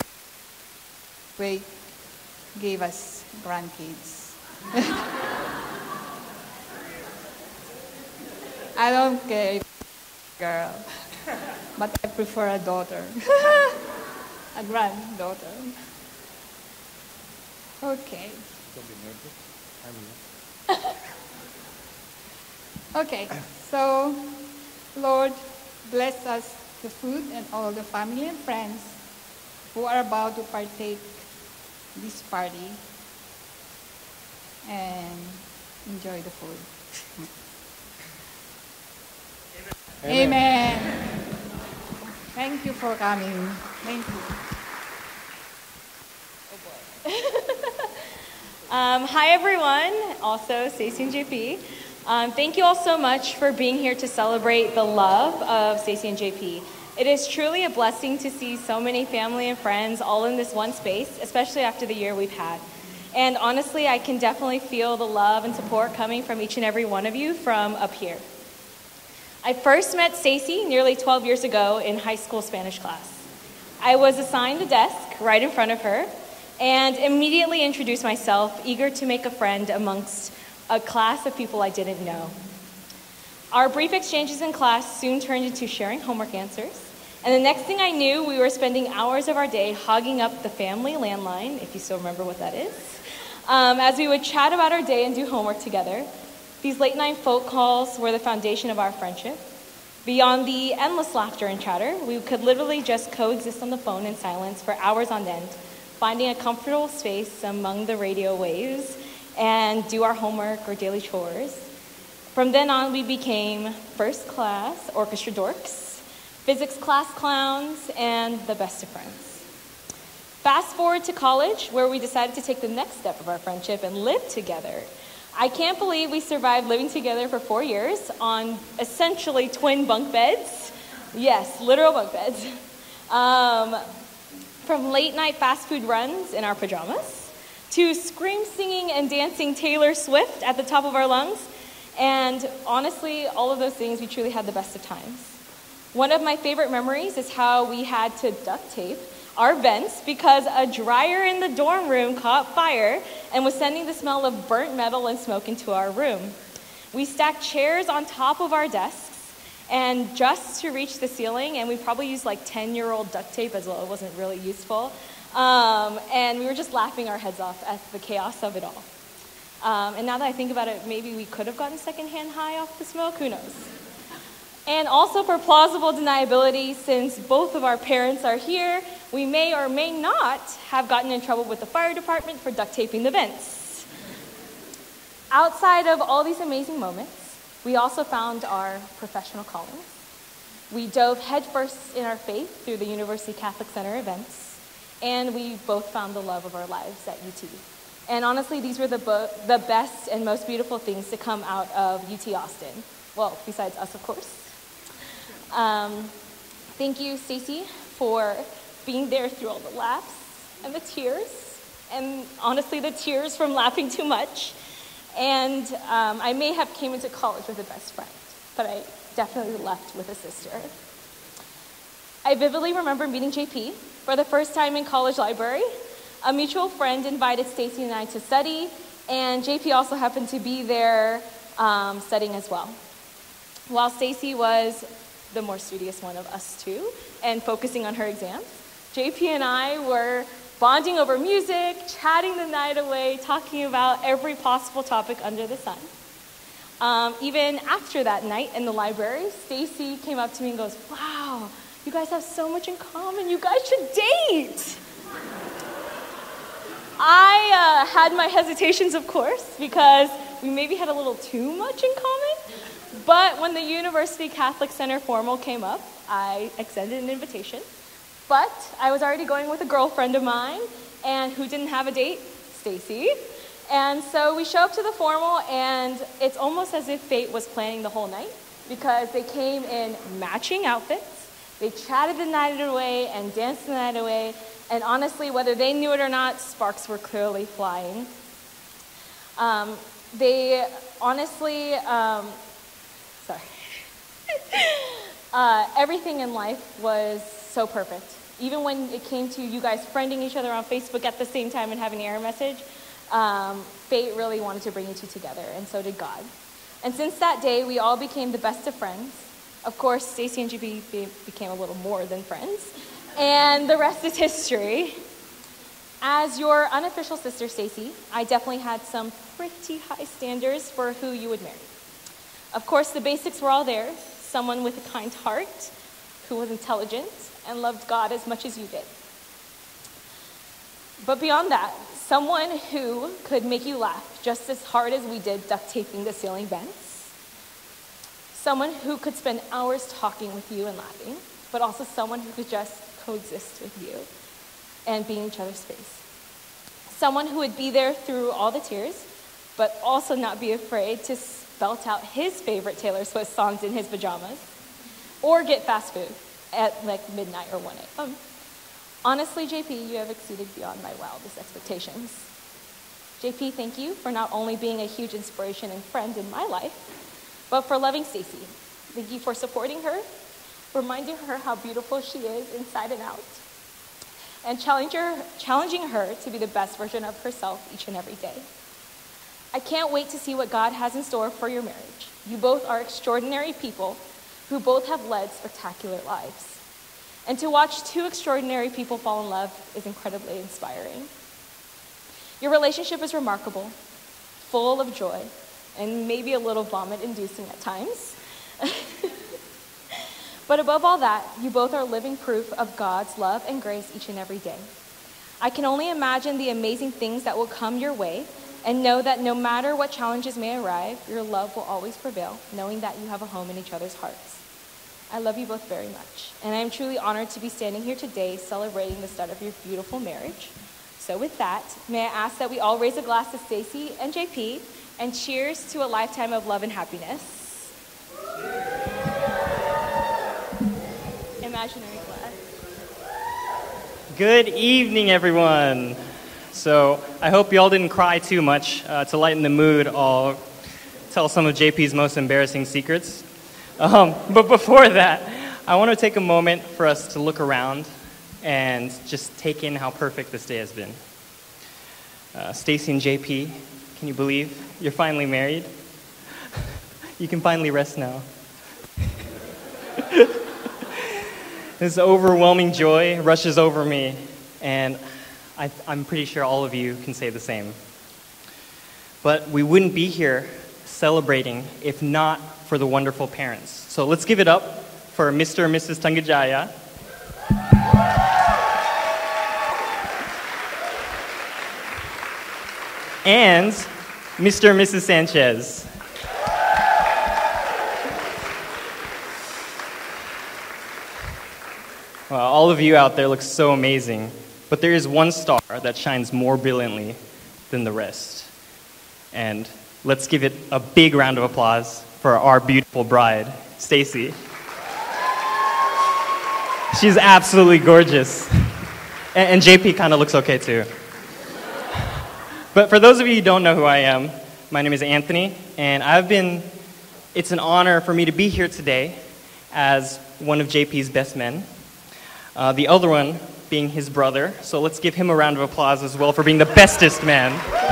we gave us grandkids. I don't care if it's a girl, but I prefer a daughter, a granddaughter. Okay. Don't be nervous. Okay, so Lord, bless us the food and all the family and friends who are about to partake this party and enjoy the food. Amen. Thank you for coming. Thank you. Hi everyone, also Stacy and JP. Thank you all so much for being here to celebrate the love of Stacy and JP. It is truly a blessing to see so many family and friends all in this one space, especially after the year we've had. And honestly, I can definitely feel the love and support coming from each and every one of you from up here. I first met Stacy nearly 12 years ago in high school Spanish class. I was assigned a desk right in front of her and immediately introduced myself, eager to make a friend amongst a class of people I didn't know. Our brief exchanges in class soon turned into sharing homework answers, and the next thing I knew, we were spending hours of our day hogging up the family landline, if you still remember what that is, as we would chat about our day and do homework together. These late-night phone calls were the foundation of our friendship. Beyond the endless laughter and chatter, we could literally just coexist on the phone in silence for hours on end, finding a comfortable space among the radio waves and do our homework or daily chores. From then on, we became first class orchestra dorks, physics class clowns, and the best of friends. Fast forward to college, where we decided to take the next step of our friendship and live together. I can't believe we survived living together for 4 years on essentially twin bunk beds. Yes, literal bunk beds. From late night fast food runs in our pajamas, to scream singing and dancing Taylor Swift at the top of our lungs. And honestly, all of those things, we truly had the best of times. One of my favorite memories is how we had to duct tape our vents because a dryer in the dorm room caught fire and was sending the smell of burnt metal and smoke into our room. We stacked chairs on top of our desks and just to reach the ceiling, and we probably used like 10-year-old duct tape as well. It wasn't really useful. And we were just laughing our heads off at the chaos of it all. And now that I think about it, maybe we could have gotten secondhand high off the smoke, who knows? And also for plausible deniability, since both of our parents are here, we may or may not have gotten in trouble with the fire department for duct taping the vents. Outside of all these amazing moments, we also found our professional callings. We dove headfirst in our faith through the University Catholic Center events, and we both found the love of our lives at UT. And honestly, these were the best and most beautiful things to come out of UT Austin. Well, besides us, of course. Thank you, Stacy, for being there through all the laughs and the tears, and honestly, the tears from laughing too much. And I may have came into college with a best friend, but I definitely left with a sister. I vividly remember meeting JP for the first time in college library. A mutual friend invited Stacy and I to study, and JP also happened to be there studying as well. While Stacy was the more studious one of us two and focusing on her exams, JP and I were bonding over music, chatting the night away, talking about every possible topic under the sun. Even after that night in the library, Stacy came up to me and goes, "Wow, you guys have so much in common. You guys should date." I had my hesitations, of course, because we maybe had a little too much in common. But when the University Catholic Center formal came up, I extended an invitation. But I was already going with a girlfriend of mine, and who didn't have a date? Stacy. And so we show up to the formal, and it's almost as if fate was planning the whole night, because they came in matching outfits, they chatted the night away and danced the night away, and honestly, whether they knew it or not, sparks were clearly flying. They honestly, everything in life was so perfect. Even when it came to you guys friending each other on Facebook at the same time and having an error message, fate really wanted to bring you two together, and so did God. And since that day, we all became the best of friends. Of course, Stacy and JP became a little more than friends, and the rest is history. As your unofficial sister, Stacy, I definitely had some pretty high standards for who you would marry. Of course, the basics were all there. Someone with a kind heart, who was intelligent, and loved God as much as you did. But beyond that, someone who could make you laugh just as hard as we did duct taping the ceiling vents. Someone who could spend hours talking with you and laughing, but also someone who could just coexist with you and be in each other's space. Someone who would be there through all the tears, but also not be afraid to belt out his favorite Taylor Swift songs in his pajamas, or get fast food at like midnight or 1 a.m. Honestly, JP, you have exceeded beyond my wildest expectations. JP, thank you for not only being a huge inspiration and friend in my life, but for loving Stacy. Thank you for supporting her, reminding her how beautiful she is inside and out, and challenging her to be the best version of herself each and every day. I can't wait to see what God has in store for your marriage. You both are extraordinary people who both have led spectacular lives. And to watch two extraordinary people fall in love is incredibly inspiring. Your relationship is remarkable, full of joy, and maybe a little vomit-inducing at times. But above all that, you both are living proof of God's love and grace each and every day. I can only imagine the amazing things that will come your way, and know that no matter what challenges may arrive, your love will always prevail, knowing that you have a home in each other's hearts. I love you both very much, and I am truly honored to be standing here today celebrating the start of your beautiful marriage. So with that, may I ask that we all raise a glass to Stacy and JP, and cheers to a lifetime of love and happiness. Imaginary glass. Good evening, everyone. So I hope you all didn't cry too much. To lighten the mood, I'll tell some of JP's most embarrassing secrets. But before that, I want to take a moment for us to look around and just take in how perfect this day has been. Stacy and JP, can you believe you're finally married? You can finally rest now. This overwhelming joy rushes over me, and I'm pretty sure all of you can say the same. But we wouldn't be here celebrating if not for the wonderful parents. So let's give it up for Mr. and Mrs. Tangajaya. And Mr. and Mrs. Sanchez. Well, all of you out there look so amazing, but there is one star that shines more brilliantly than the rest. And let's give it a big round of applause for our beautiful bride, Stacy. She's absolutely gorgeous. And JP kind of looks okay too. But for those of you who don't know who I am, my name is Anthony, and it's an honor for me to be here today as one of JP's best men. The other one being his brother, so let's give him a round of applause as well for being the bestest man.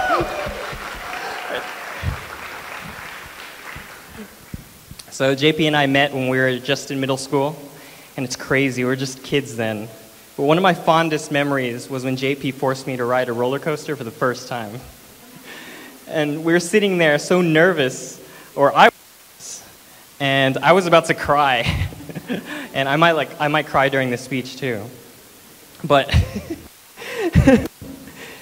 So JP and I met when we were just in middle school, and it's crazy, we were just kids then. But one of my fondest memories was when JP forced me to ride a roller coaster for the first time. And we were sitting there so nervous, or I was, and I was about to cry. And I might cry during this speech too. But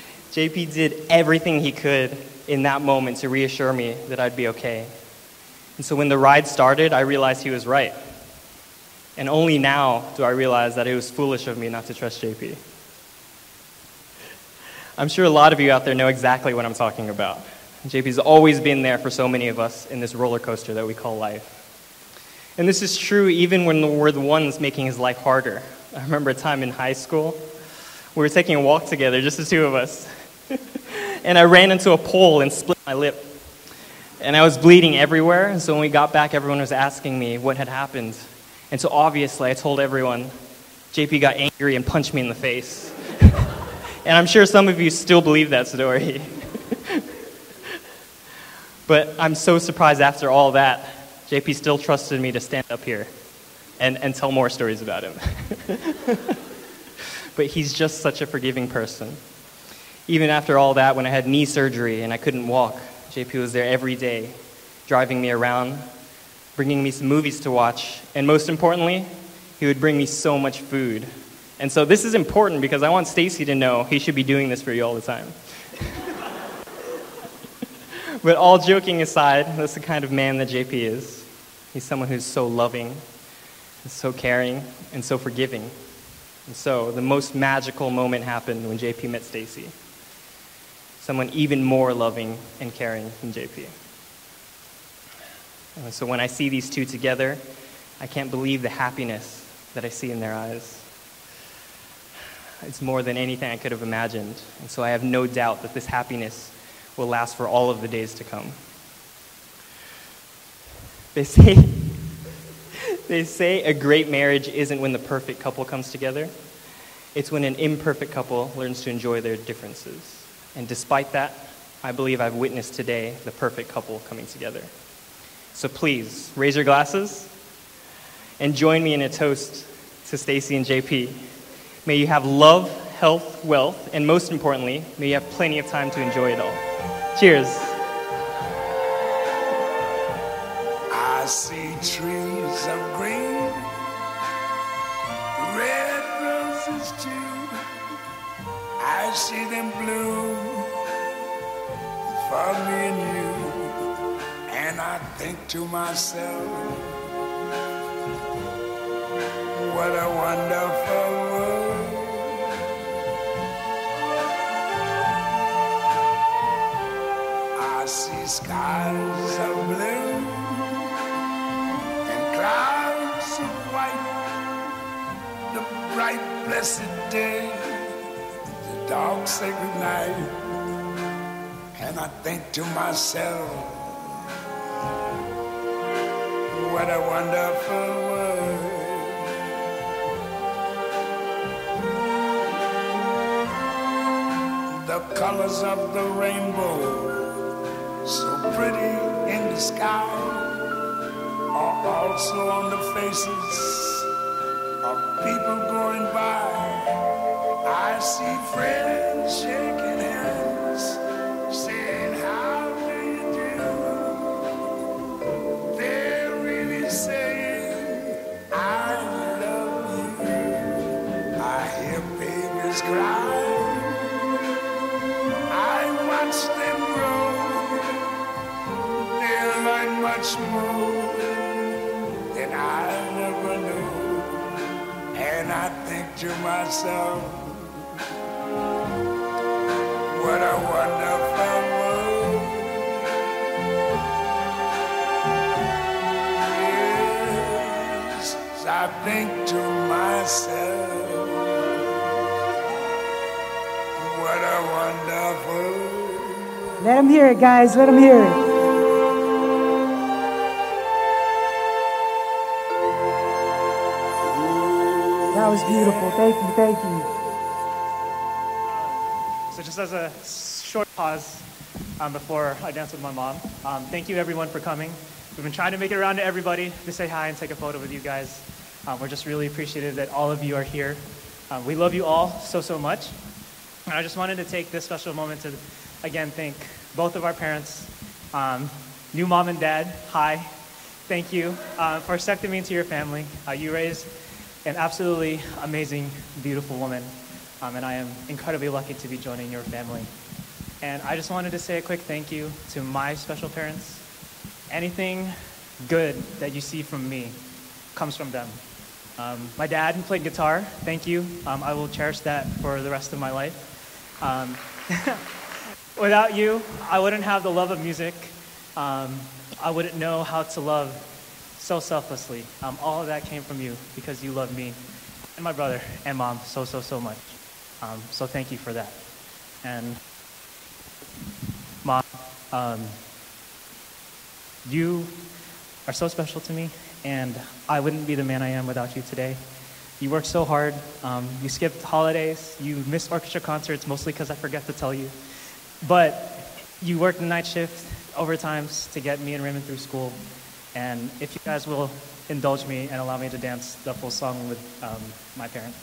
JP did everything he could in that moment to reassure me that I'd be okay. And so when the ride started, I realized he was right. And only now do I realize that it was foolish of me not to trust JP. I'm sure a lot of you out there know exactly what I'm talking about. JP's always been there for so many of us in this roller coaster that we call life. And this is true even when we're the ones making his life harder. I remember a time in high school, we were taking a walk together, just the two of us. And I ran into a pole and split my lip. And I was bleeding everywhere, and so when we got back, everyone was asking me what had happened. And so obviously I told everyone, JP got angry and punched me in the face. And I'm sure some of you still believe that story. But I'm so surprised after all that, JP still trusted me to stand up here and tell more stories about him. But he's just such a forgiving person. Even after all that, when I had knee surgery and I couldn't walk, JP was there every day, driving me around, bringing me some movies to watch, and most importantly, he would bring me so much food. And so this is important because I want Stacy to know he should be doing this for you all the time. But all joking aside, that's the kind of man that JP is. He's someone who's so loving, and so caring, and so forgiving. And so the most magical moment happened when JP met Stacy. Someone even more loving and caring than JP. And so when I see these two together, I can't believe the happiness that I see in their eyes. It's more than anything I could have imagined. And so I have no doubt that this happiness will last for all of the days to come. They say a great marriage isn't when the perfect couple comes together. It's when an imperfect couple learns to enjoy their differences. And despite that, I believe I've witnessed today the perfect couple coming together. So please, raise your glasses and join me in a toast to Stacy and JP. May you have love, health, wealth, and most importantly, may you have plenty of time to enjoy it all. Cheers. I see trees of green, red roses too. I see them bloom for me and you. And I think to myself, what a wonderful world. I see skies of blue and clouds of white, the bright blessed day, the dark sacred night. And I think to myself, what a wonderful world. The colors of the rainbow, so pretty in the sky, are also on the faces of people going by. I see friends shaking hands, saying, how do you do? They're really saying, I love you. I hear babies cry. Watch them grow, they'll learn much more than I never knew. And I think to myself, what a wonderful world. Yes, I think to myself, what a wonderful. Let them hear it, guys. Let them hear it. That was beautiful. Thank you. Thank you. So just as a short pause before I dance with my mom, thank you everyone for coming. We've been trying to make it around to everybody to say hi and take a photo with you guys. We're just really appreciative that all of you are here. We love you all so much. And I just wanted to take this special moment to again thank both of our parents, new mom and dad. Hi, thank you for accepting me into your family. You raised an absolutely amazing, beautiful woman, and I am incredibly lucky to be joining your family. And I just wanted to say a quick thank you to my special parents. Anything good that you see from me comes from them. My dad, who played guitar, thank you. I will cherish that for the rest of my life. Without you, I wouldn't have the love of music. I wouldn't know how to love so selflessly. All of that came from you because you love me and my brother and mom so much. So thank you for that. And Mom, you are so special to me, and I wouldn't be the man I am without you today. You worked so hard. You skipped holidays. You missed orchestra concerts, mostly because I forget to tell you. But you worked the night shift, overtimes, to get me and Raymond through school. And if you guys will indulge me and allow me to dance the full song with my parents.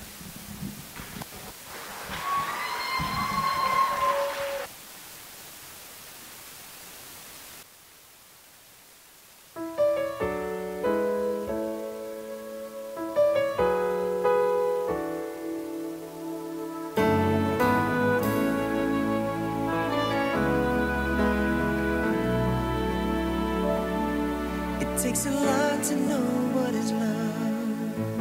It takes a lot to know what is love.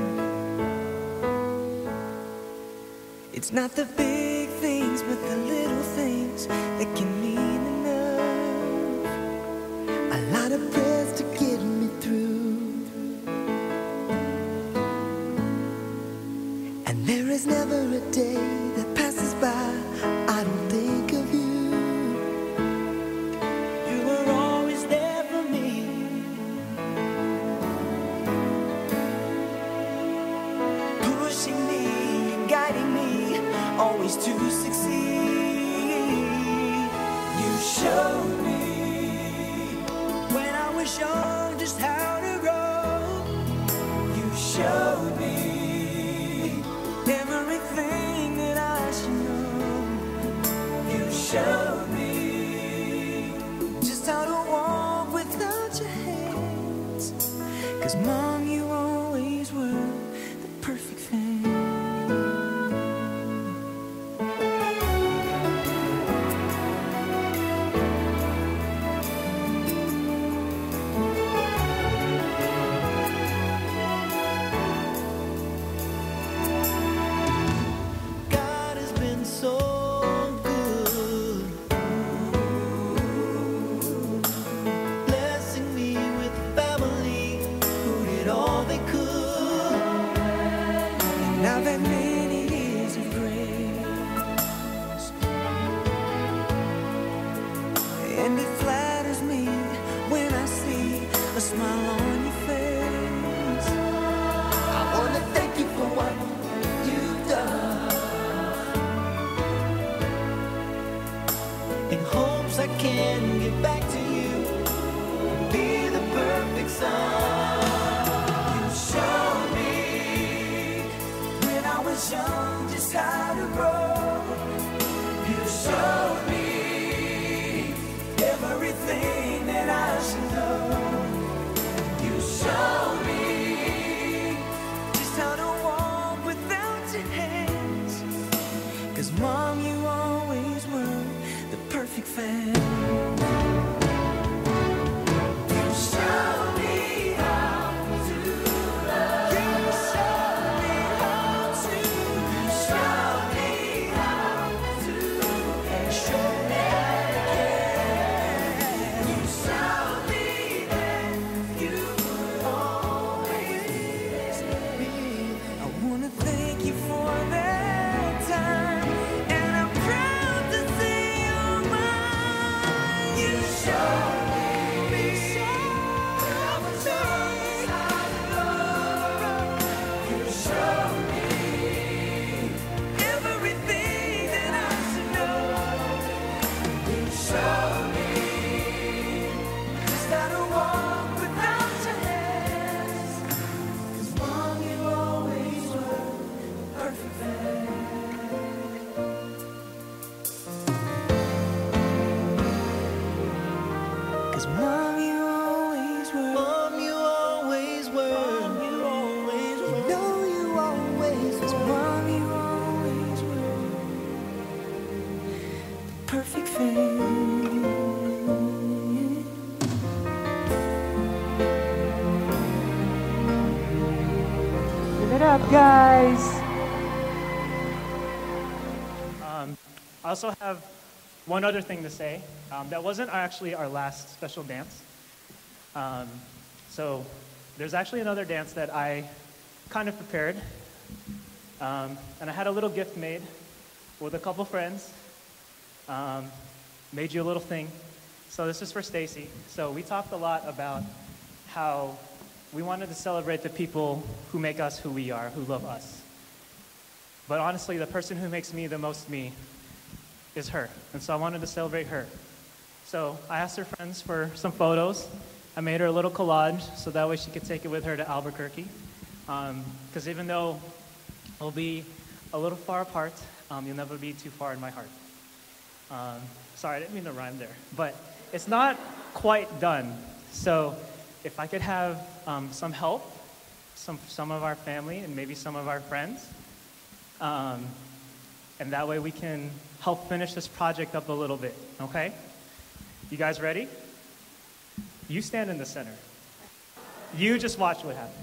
It's not the big things, but the little things that can mean enough. A lot of prayers to get me through, and there is never a day that passes by I don't think of you. You were always there for me, pushing me and guiding me, always to succeed. You showed me when I was young just how to grow. You showed me everything that I should know. You showed me just how to walk without your hands. 'Cause Mom, you always were the perfect thing. God has been so good, blessing me with a family who did all they could. And I've had many years of grace, and it flatters me when I see a smile on your face. I want to thank you for what you've done, in hopes I can get back to you and be the perfect son. You showed me when I was young just how to grow. You showed me everything that I should know. You showed me just how to walk without your hands. 'Cause Mom, you always were the perfect fan. You showed me how to love. You showed me how to. You showed me how to. And showed me how to care. You showed me that you would always be. I wanna thank you for that time, and I'm proud to say you're mine. You showed me how to love. You showed me everything that I should know. You showed me just how to walk without your hands. 'Cause Mom, you always were the perfect fan. 'Cause Mom, you always were. Mom, you always were. Mom, you always were. You know you always What up, guys? I also have one other thing to say. That wasn't actually our last special dance. So there's actually another dance that I kind of prepared. And I had a little gift made with a couple friends. Made you a little thing. So this is for Stacy. So we talked a lot about how we wanted to celebrate the people who make us who we are, who love us. But honestly, the person who makes me the most me is her. And so I wanted to celebrate her. So I asked her friends for some photos. I made her a little collage so that way she could take it with her to Albuquerque. Because even though we'll be a little far apart, you'll never be too far in my heart. Sorry, I didn't mean to rhyme there. But it's not quite done. So if I could have some help, some of our family and maybe some of our friends, and that way we can help finish this project up a little bit, okay? You guys ready? You stand in the center. You just watch what happens.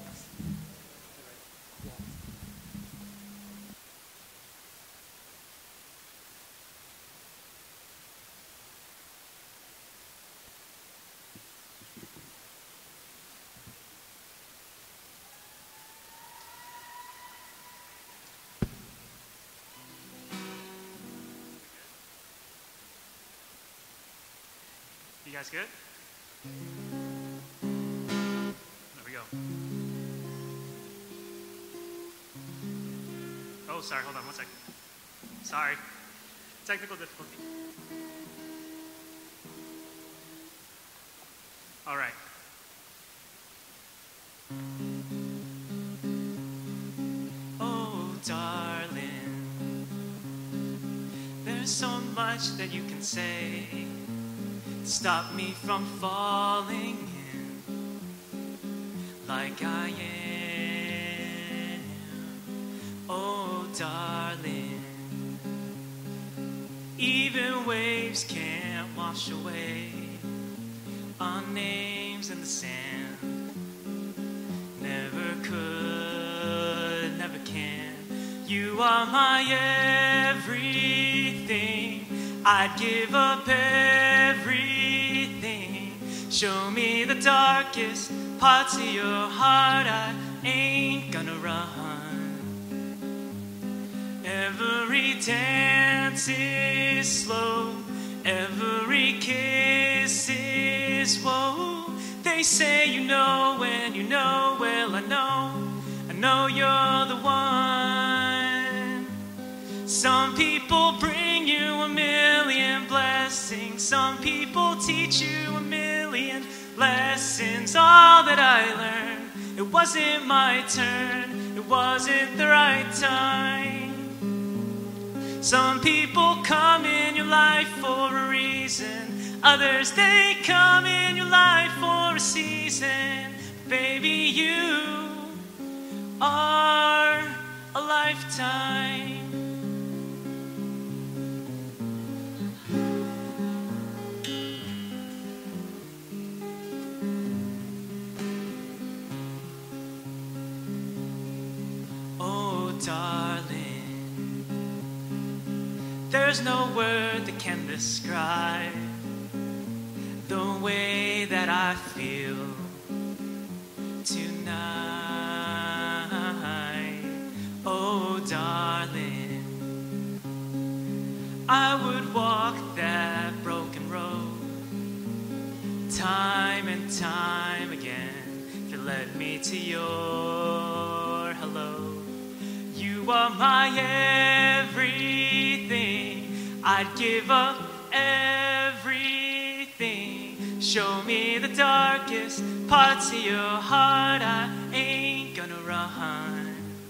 You guys good? There we go. Oh, sorry, hold on one second. Sorry. Technical difficulty. All right. Oh, darling, there's so much that you can say to stop me from falling in like I am. Oh, darling, even waves can't wash away our names in the sand. Never could, never can. You are my everything. I'd give up everything. Show me the darkest parts of your heart. I ain't gonna run. Every dance is slow. Every kiss is woe. They say you know when you know. Well, I know you're the one. Some people bring you a million blessings. Some people teach you a million lessons. All that I learned, it wasn't my turn. It wasn't the right time. Some people come in your life for a reason. Others, they come in your life for a season. Baby, you are a lifetime. Oh, darling, there's no word that can describe the way that I feel tonight. Oh, darling, I would walk that broken road time and time again if you led me to your hello. You are my everything. I'd give up everything. Show me the darkest parts of your heart. I ain't gonna run.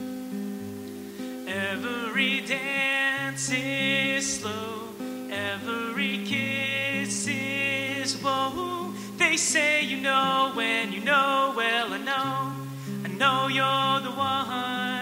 Every dance is slow. Every kiss is woe. They say you know when you know. Well, I know you're the one.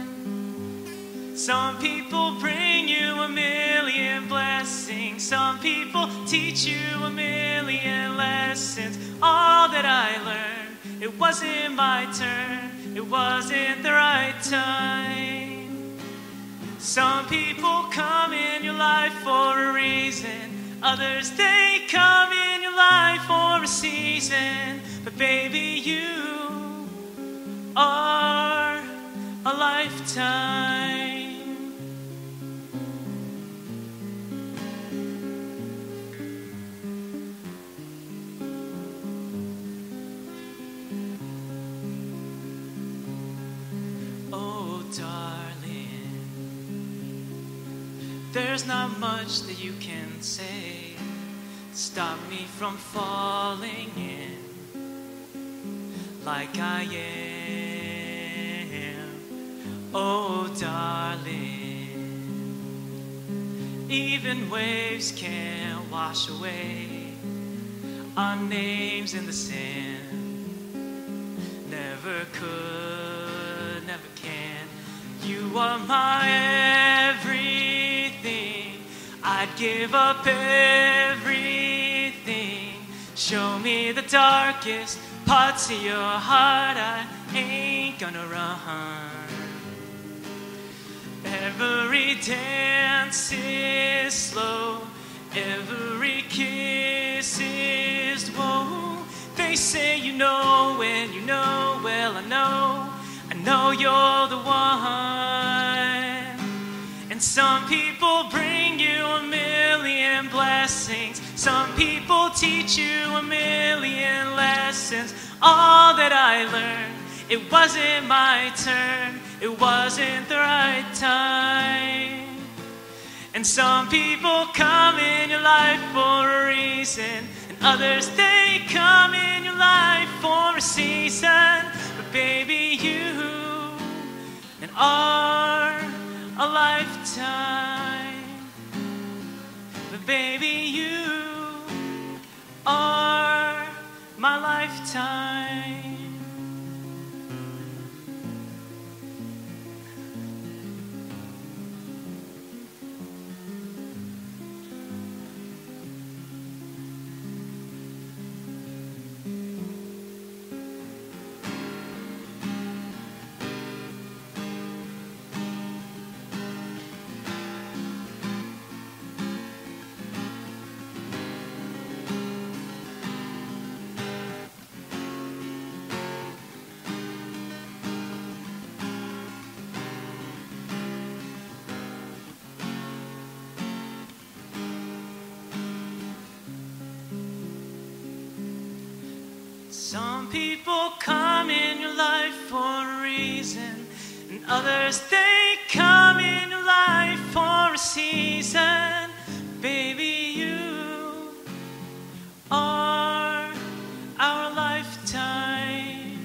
Some people bring you a million blessings. Some people teach you a million lessons. All that I learned, it wasn't my turn. it wasn't the right time. Some people come in your life for a reason, others they come in your life for a season. But baby, you are a lifetime. Oh, darling, there's not much that you can say to stop me from falling in like I am. Oh, darling, even waves can't wash away our names in the sand. Never could, never can. You are my everything. I'd give up everything. Show me the darkest parts of your heart. I ain't gonna run. Every dance is slow, every kiss is woe. They say you know when you know. Well, I know you're the one. And some people bring you a million blessings, some people teach you a million lessons. All that I learned, it wasn't my turn, it wasn't the right time. And some people come in your life for a reason, and others they come in your life for a season. But baby, you are a lifetime. But baby, you are my lifetime. Some people come in your life for a reason, and others they come in your life for a season. Baby, you are our lifetime.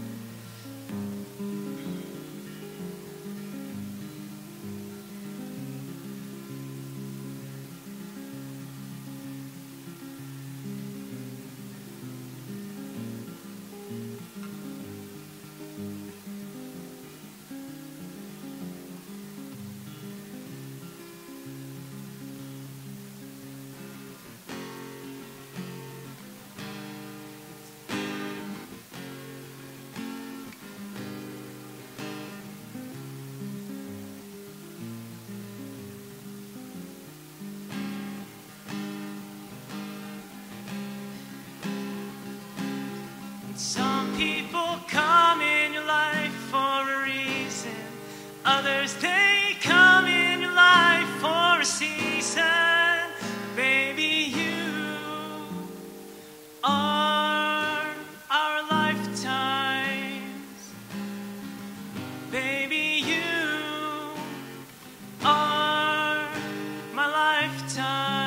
Some people come in your life for a reason, others they come in your life for a season. Baby, you are our lifetimes. Baby, you are my lifetime.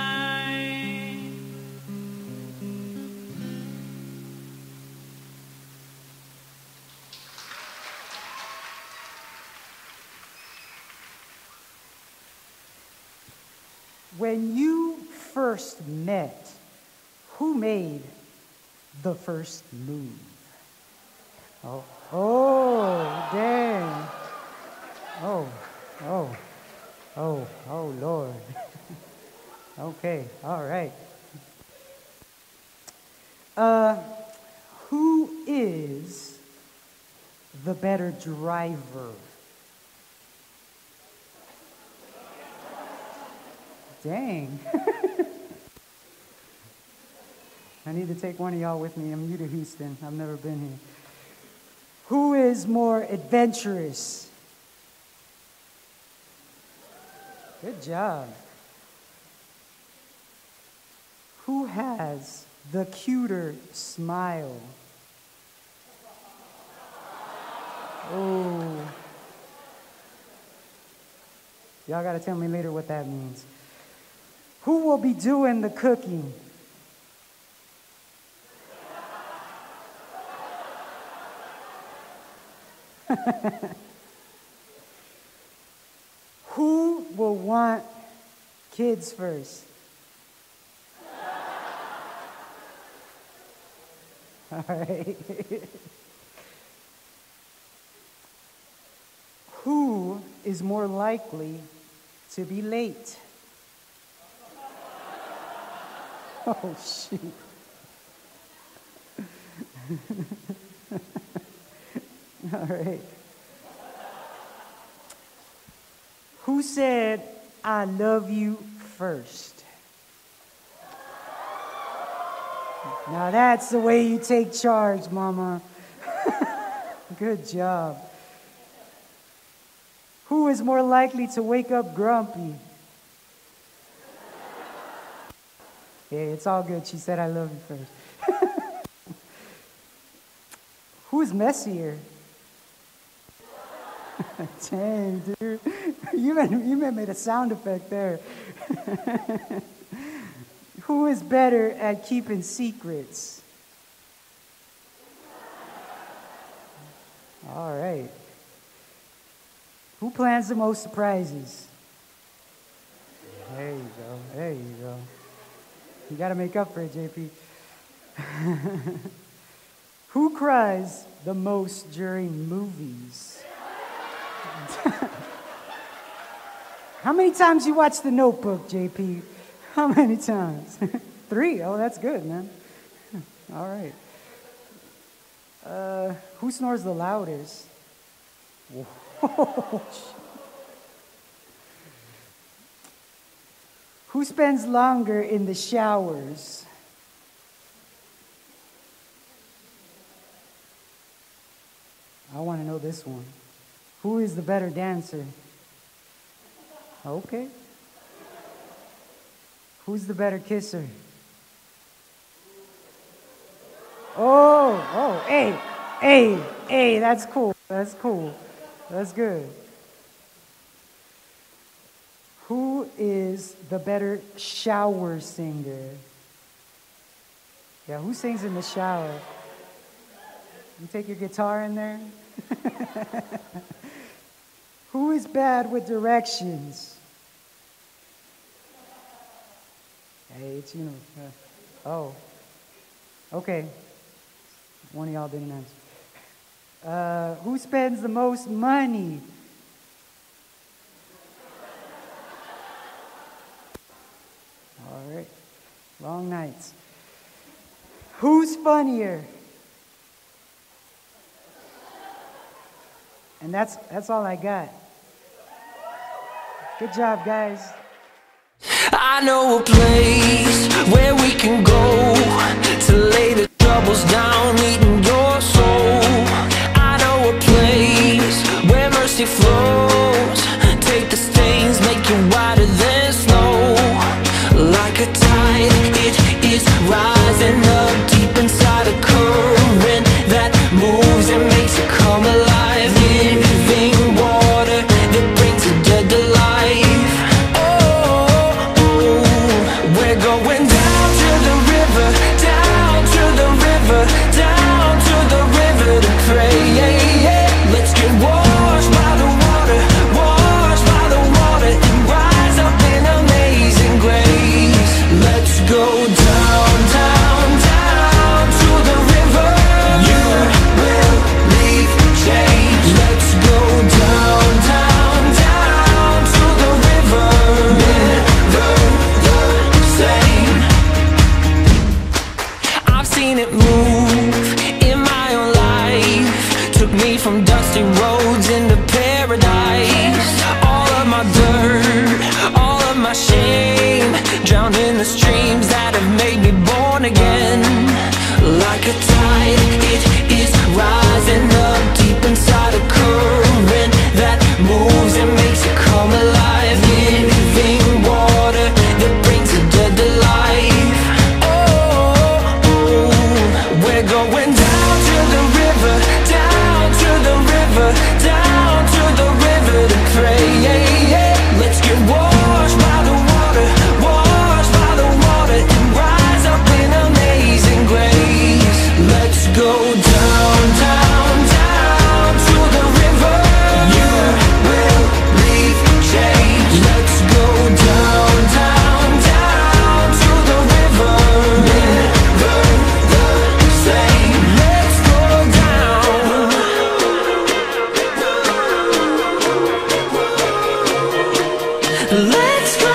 When you first met, who made the first move? Oh, dang. Oh, Lord. Okay, all right. Who is the better driver? Dang. I need to take one of y'all with me. I'm new to Houston. I've never been here. Who is more adventurous? Good job. Who has the cuter smile? Oh. Y'all gotta tell me later what that means. Who will be doing the cooking? Who will want kids first? All right. Who is more likely to be late? Oh, shoot. All right. Who said, I love you first? Now that's the way you take charge, Mama. Good job. Who is more likely to wake up grumpy? Hey, it's all good. She said, I love you first. Who's messier? Dang, dude. You made a sound effect there. Who is better at keeping secrets? All right. Who plans the most surprises? There you go. There you go. You got to make up for it, JP. Who cries the most during movies? How many times you watch The Notebook, JP? How many times? 3. Oh, that's good, man. All right. Who snores the loudest? Whoa. Who spends longer in the showers? I want to know this one. Who is the better dancer? Okay. Who's the better kisser? Oh, hey, that's cool. That's cool. That's good. Who is the better shower singer? Yeah, who sings in the shower? You take your guitar in there? Who is bad with directions? Hey, it's oh. Okay. One of y'all didn't answer. Who spends the most money? All right. Long nights. Who's funnier? And that's all I got. Good job, guys. I know a place where we can go to lay the troubles down, eating your soul. I know a place where mercy flows. Take the stains, make you whiter than snow. Like a tide, it is rising up deep inside a current that moves and makes it come alive. Living water that brings the dead to life. We're going down to the river, down to the river, down to the river to pray. Let's get washed by the water, and rise up in amazing grace. Let's go down, down, down. paradise. All of my dirt, all of my shame, drowned in the streams that have made me born again. Like a tide, it is rising up deep inside a current that moves and makes it come alive. Living water that brings the dead to life. Oh, we're going down to the river, down to the river, down to the river to pray. Let's get washed by the water, washed by the water, and rise up in amazing grace. Let's go down, down, down to the river. You will leave change. Let's go down, down, down to the river. Never the same. Let's go down. Let's go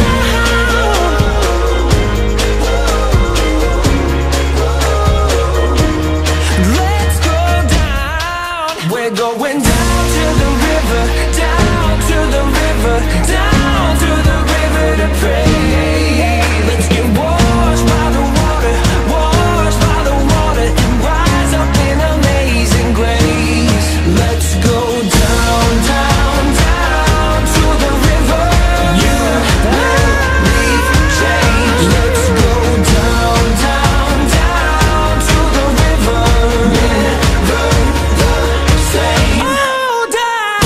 Let's go down. We're going down to the river, down to the river, down to the river to pray. Let's get washed by the water, washed by the water, and rise up in amazing grace. Let's go down, down, down to the river. You will leave change. Let's go down, down, down to the river. Never the same. Oh, down.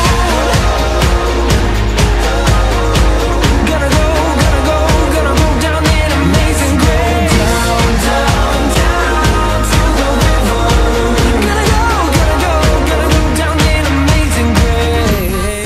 Gonna go down in amazing grace. Down, down, down to the river. Gonna go down in amazing grace.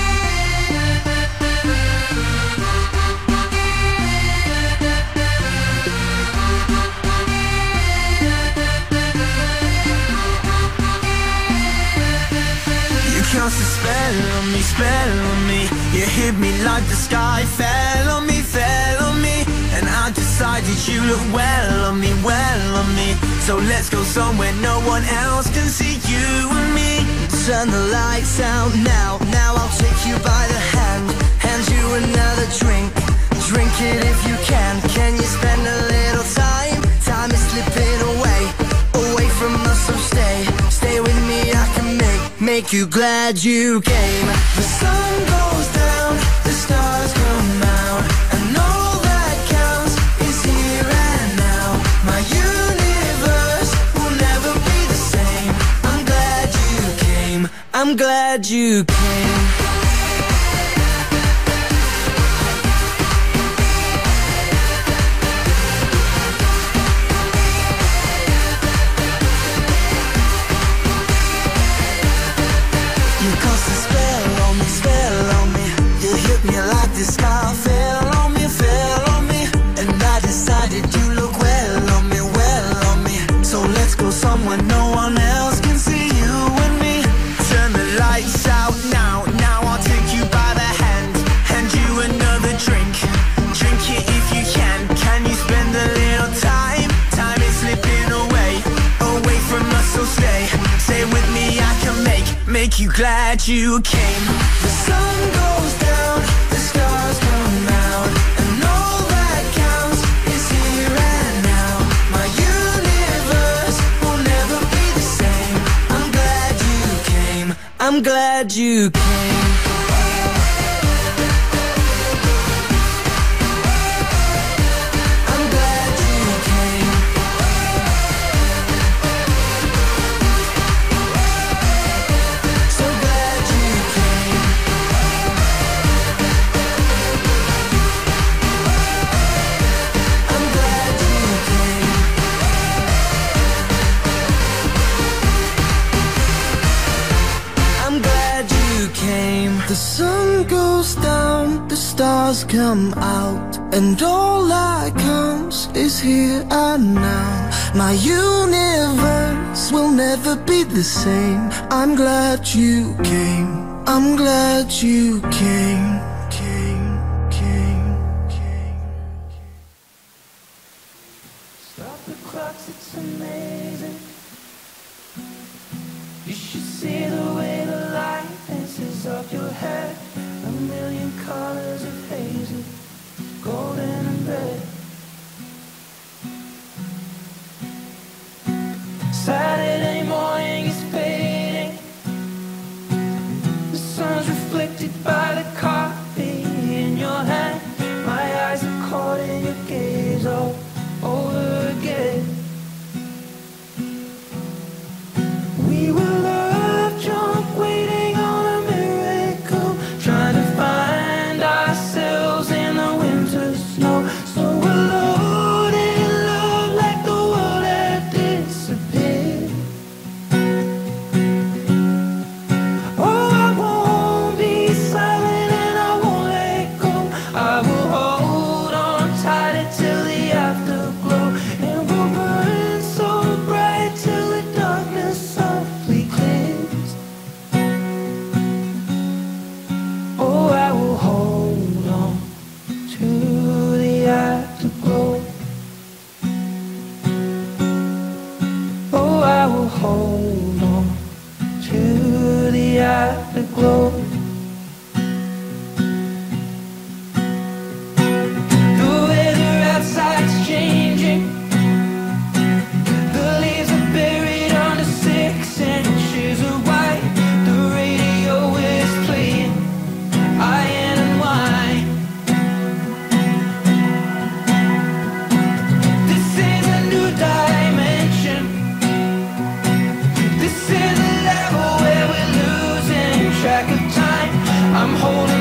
You cast a spell on me. You hit me like the sky fell on me, and I decided you look well on me, So let's go somewhere no one else can see you and me. Turn the lights out now, I'll take you by the hand you another drink. Drink it if you can you spend a little time? Time is slipping away from us, so stay with me, I can make you glad you came. The sun goes down, the stars come out, and all that counts is here and now. My universe will never be the same. I'm glad you came, I'm glad you came. You cast a spell on me. You hit me like the sky fell on me, and I decided you look well on me, So let's go somewhere no one else can see you and me. Turn the lights out now, I'll take you by the hand you another drink. Drink it if you can you spend a little time? Time is slipping away from us, so stay with me, I can make you glad you came. The sun goes down, the stars come out, and all that counts is here and now. My universe will never be the same. I'm glad you came, I'm glad you came. I'm glad you came. So glad you came. I'm glad you came. I'm glad you came. The sun goes down, the stars come out, and all that counts is here and now. My universe will never be the same. I'm glad you came, I'm glad you came. Stop the clocks, it's amazing. You should see the way the light is million colors of hazel, golden and red. Saturday morning is fading, the sun's reflected by the coffee in your hand. My eyes are caught in your gaze all over again. We were love drunk, waiting on a miracle, trying to find ourselves in the winter snow. So alone in love, like the world had disappeared. Oh, I won't be silent and I won't let go. I will hold on tight until the afterglow, and we'll burn so bright till the darkness softly clears. Oh, I will hold on to the afterglow. Oh, I will hold on to the afterglow. The weather outside's changing. The leaves are buried under 6 inches of white. The radio is playing iron and wine. This is a new dimension. This is a level where we're losing track of time. I'm holding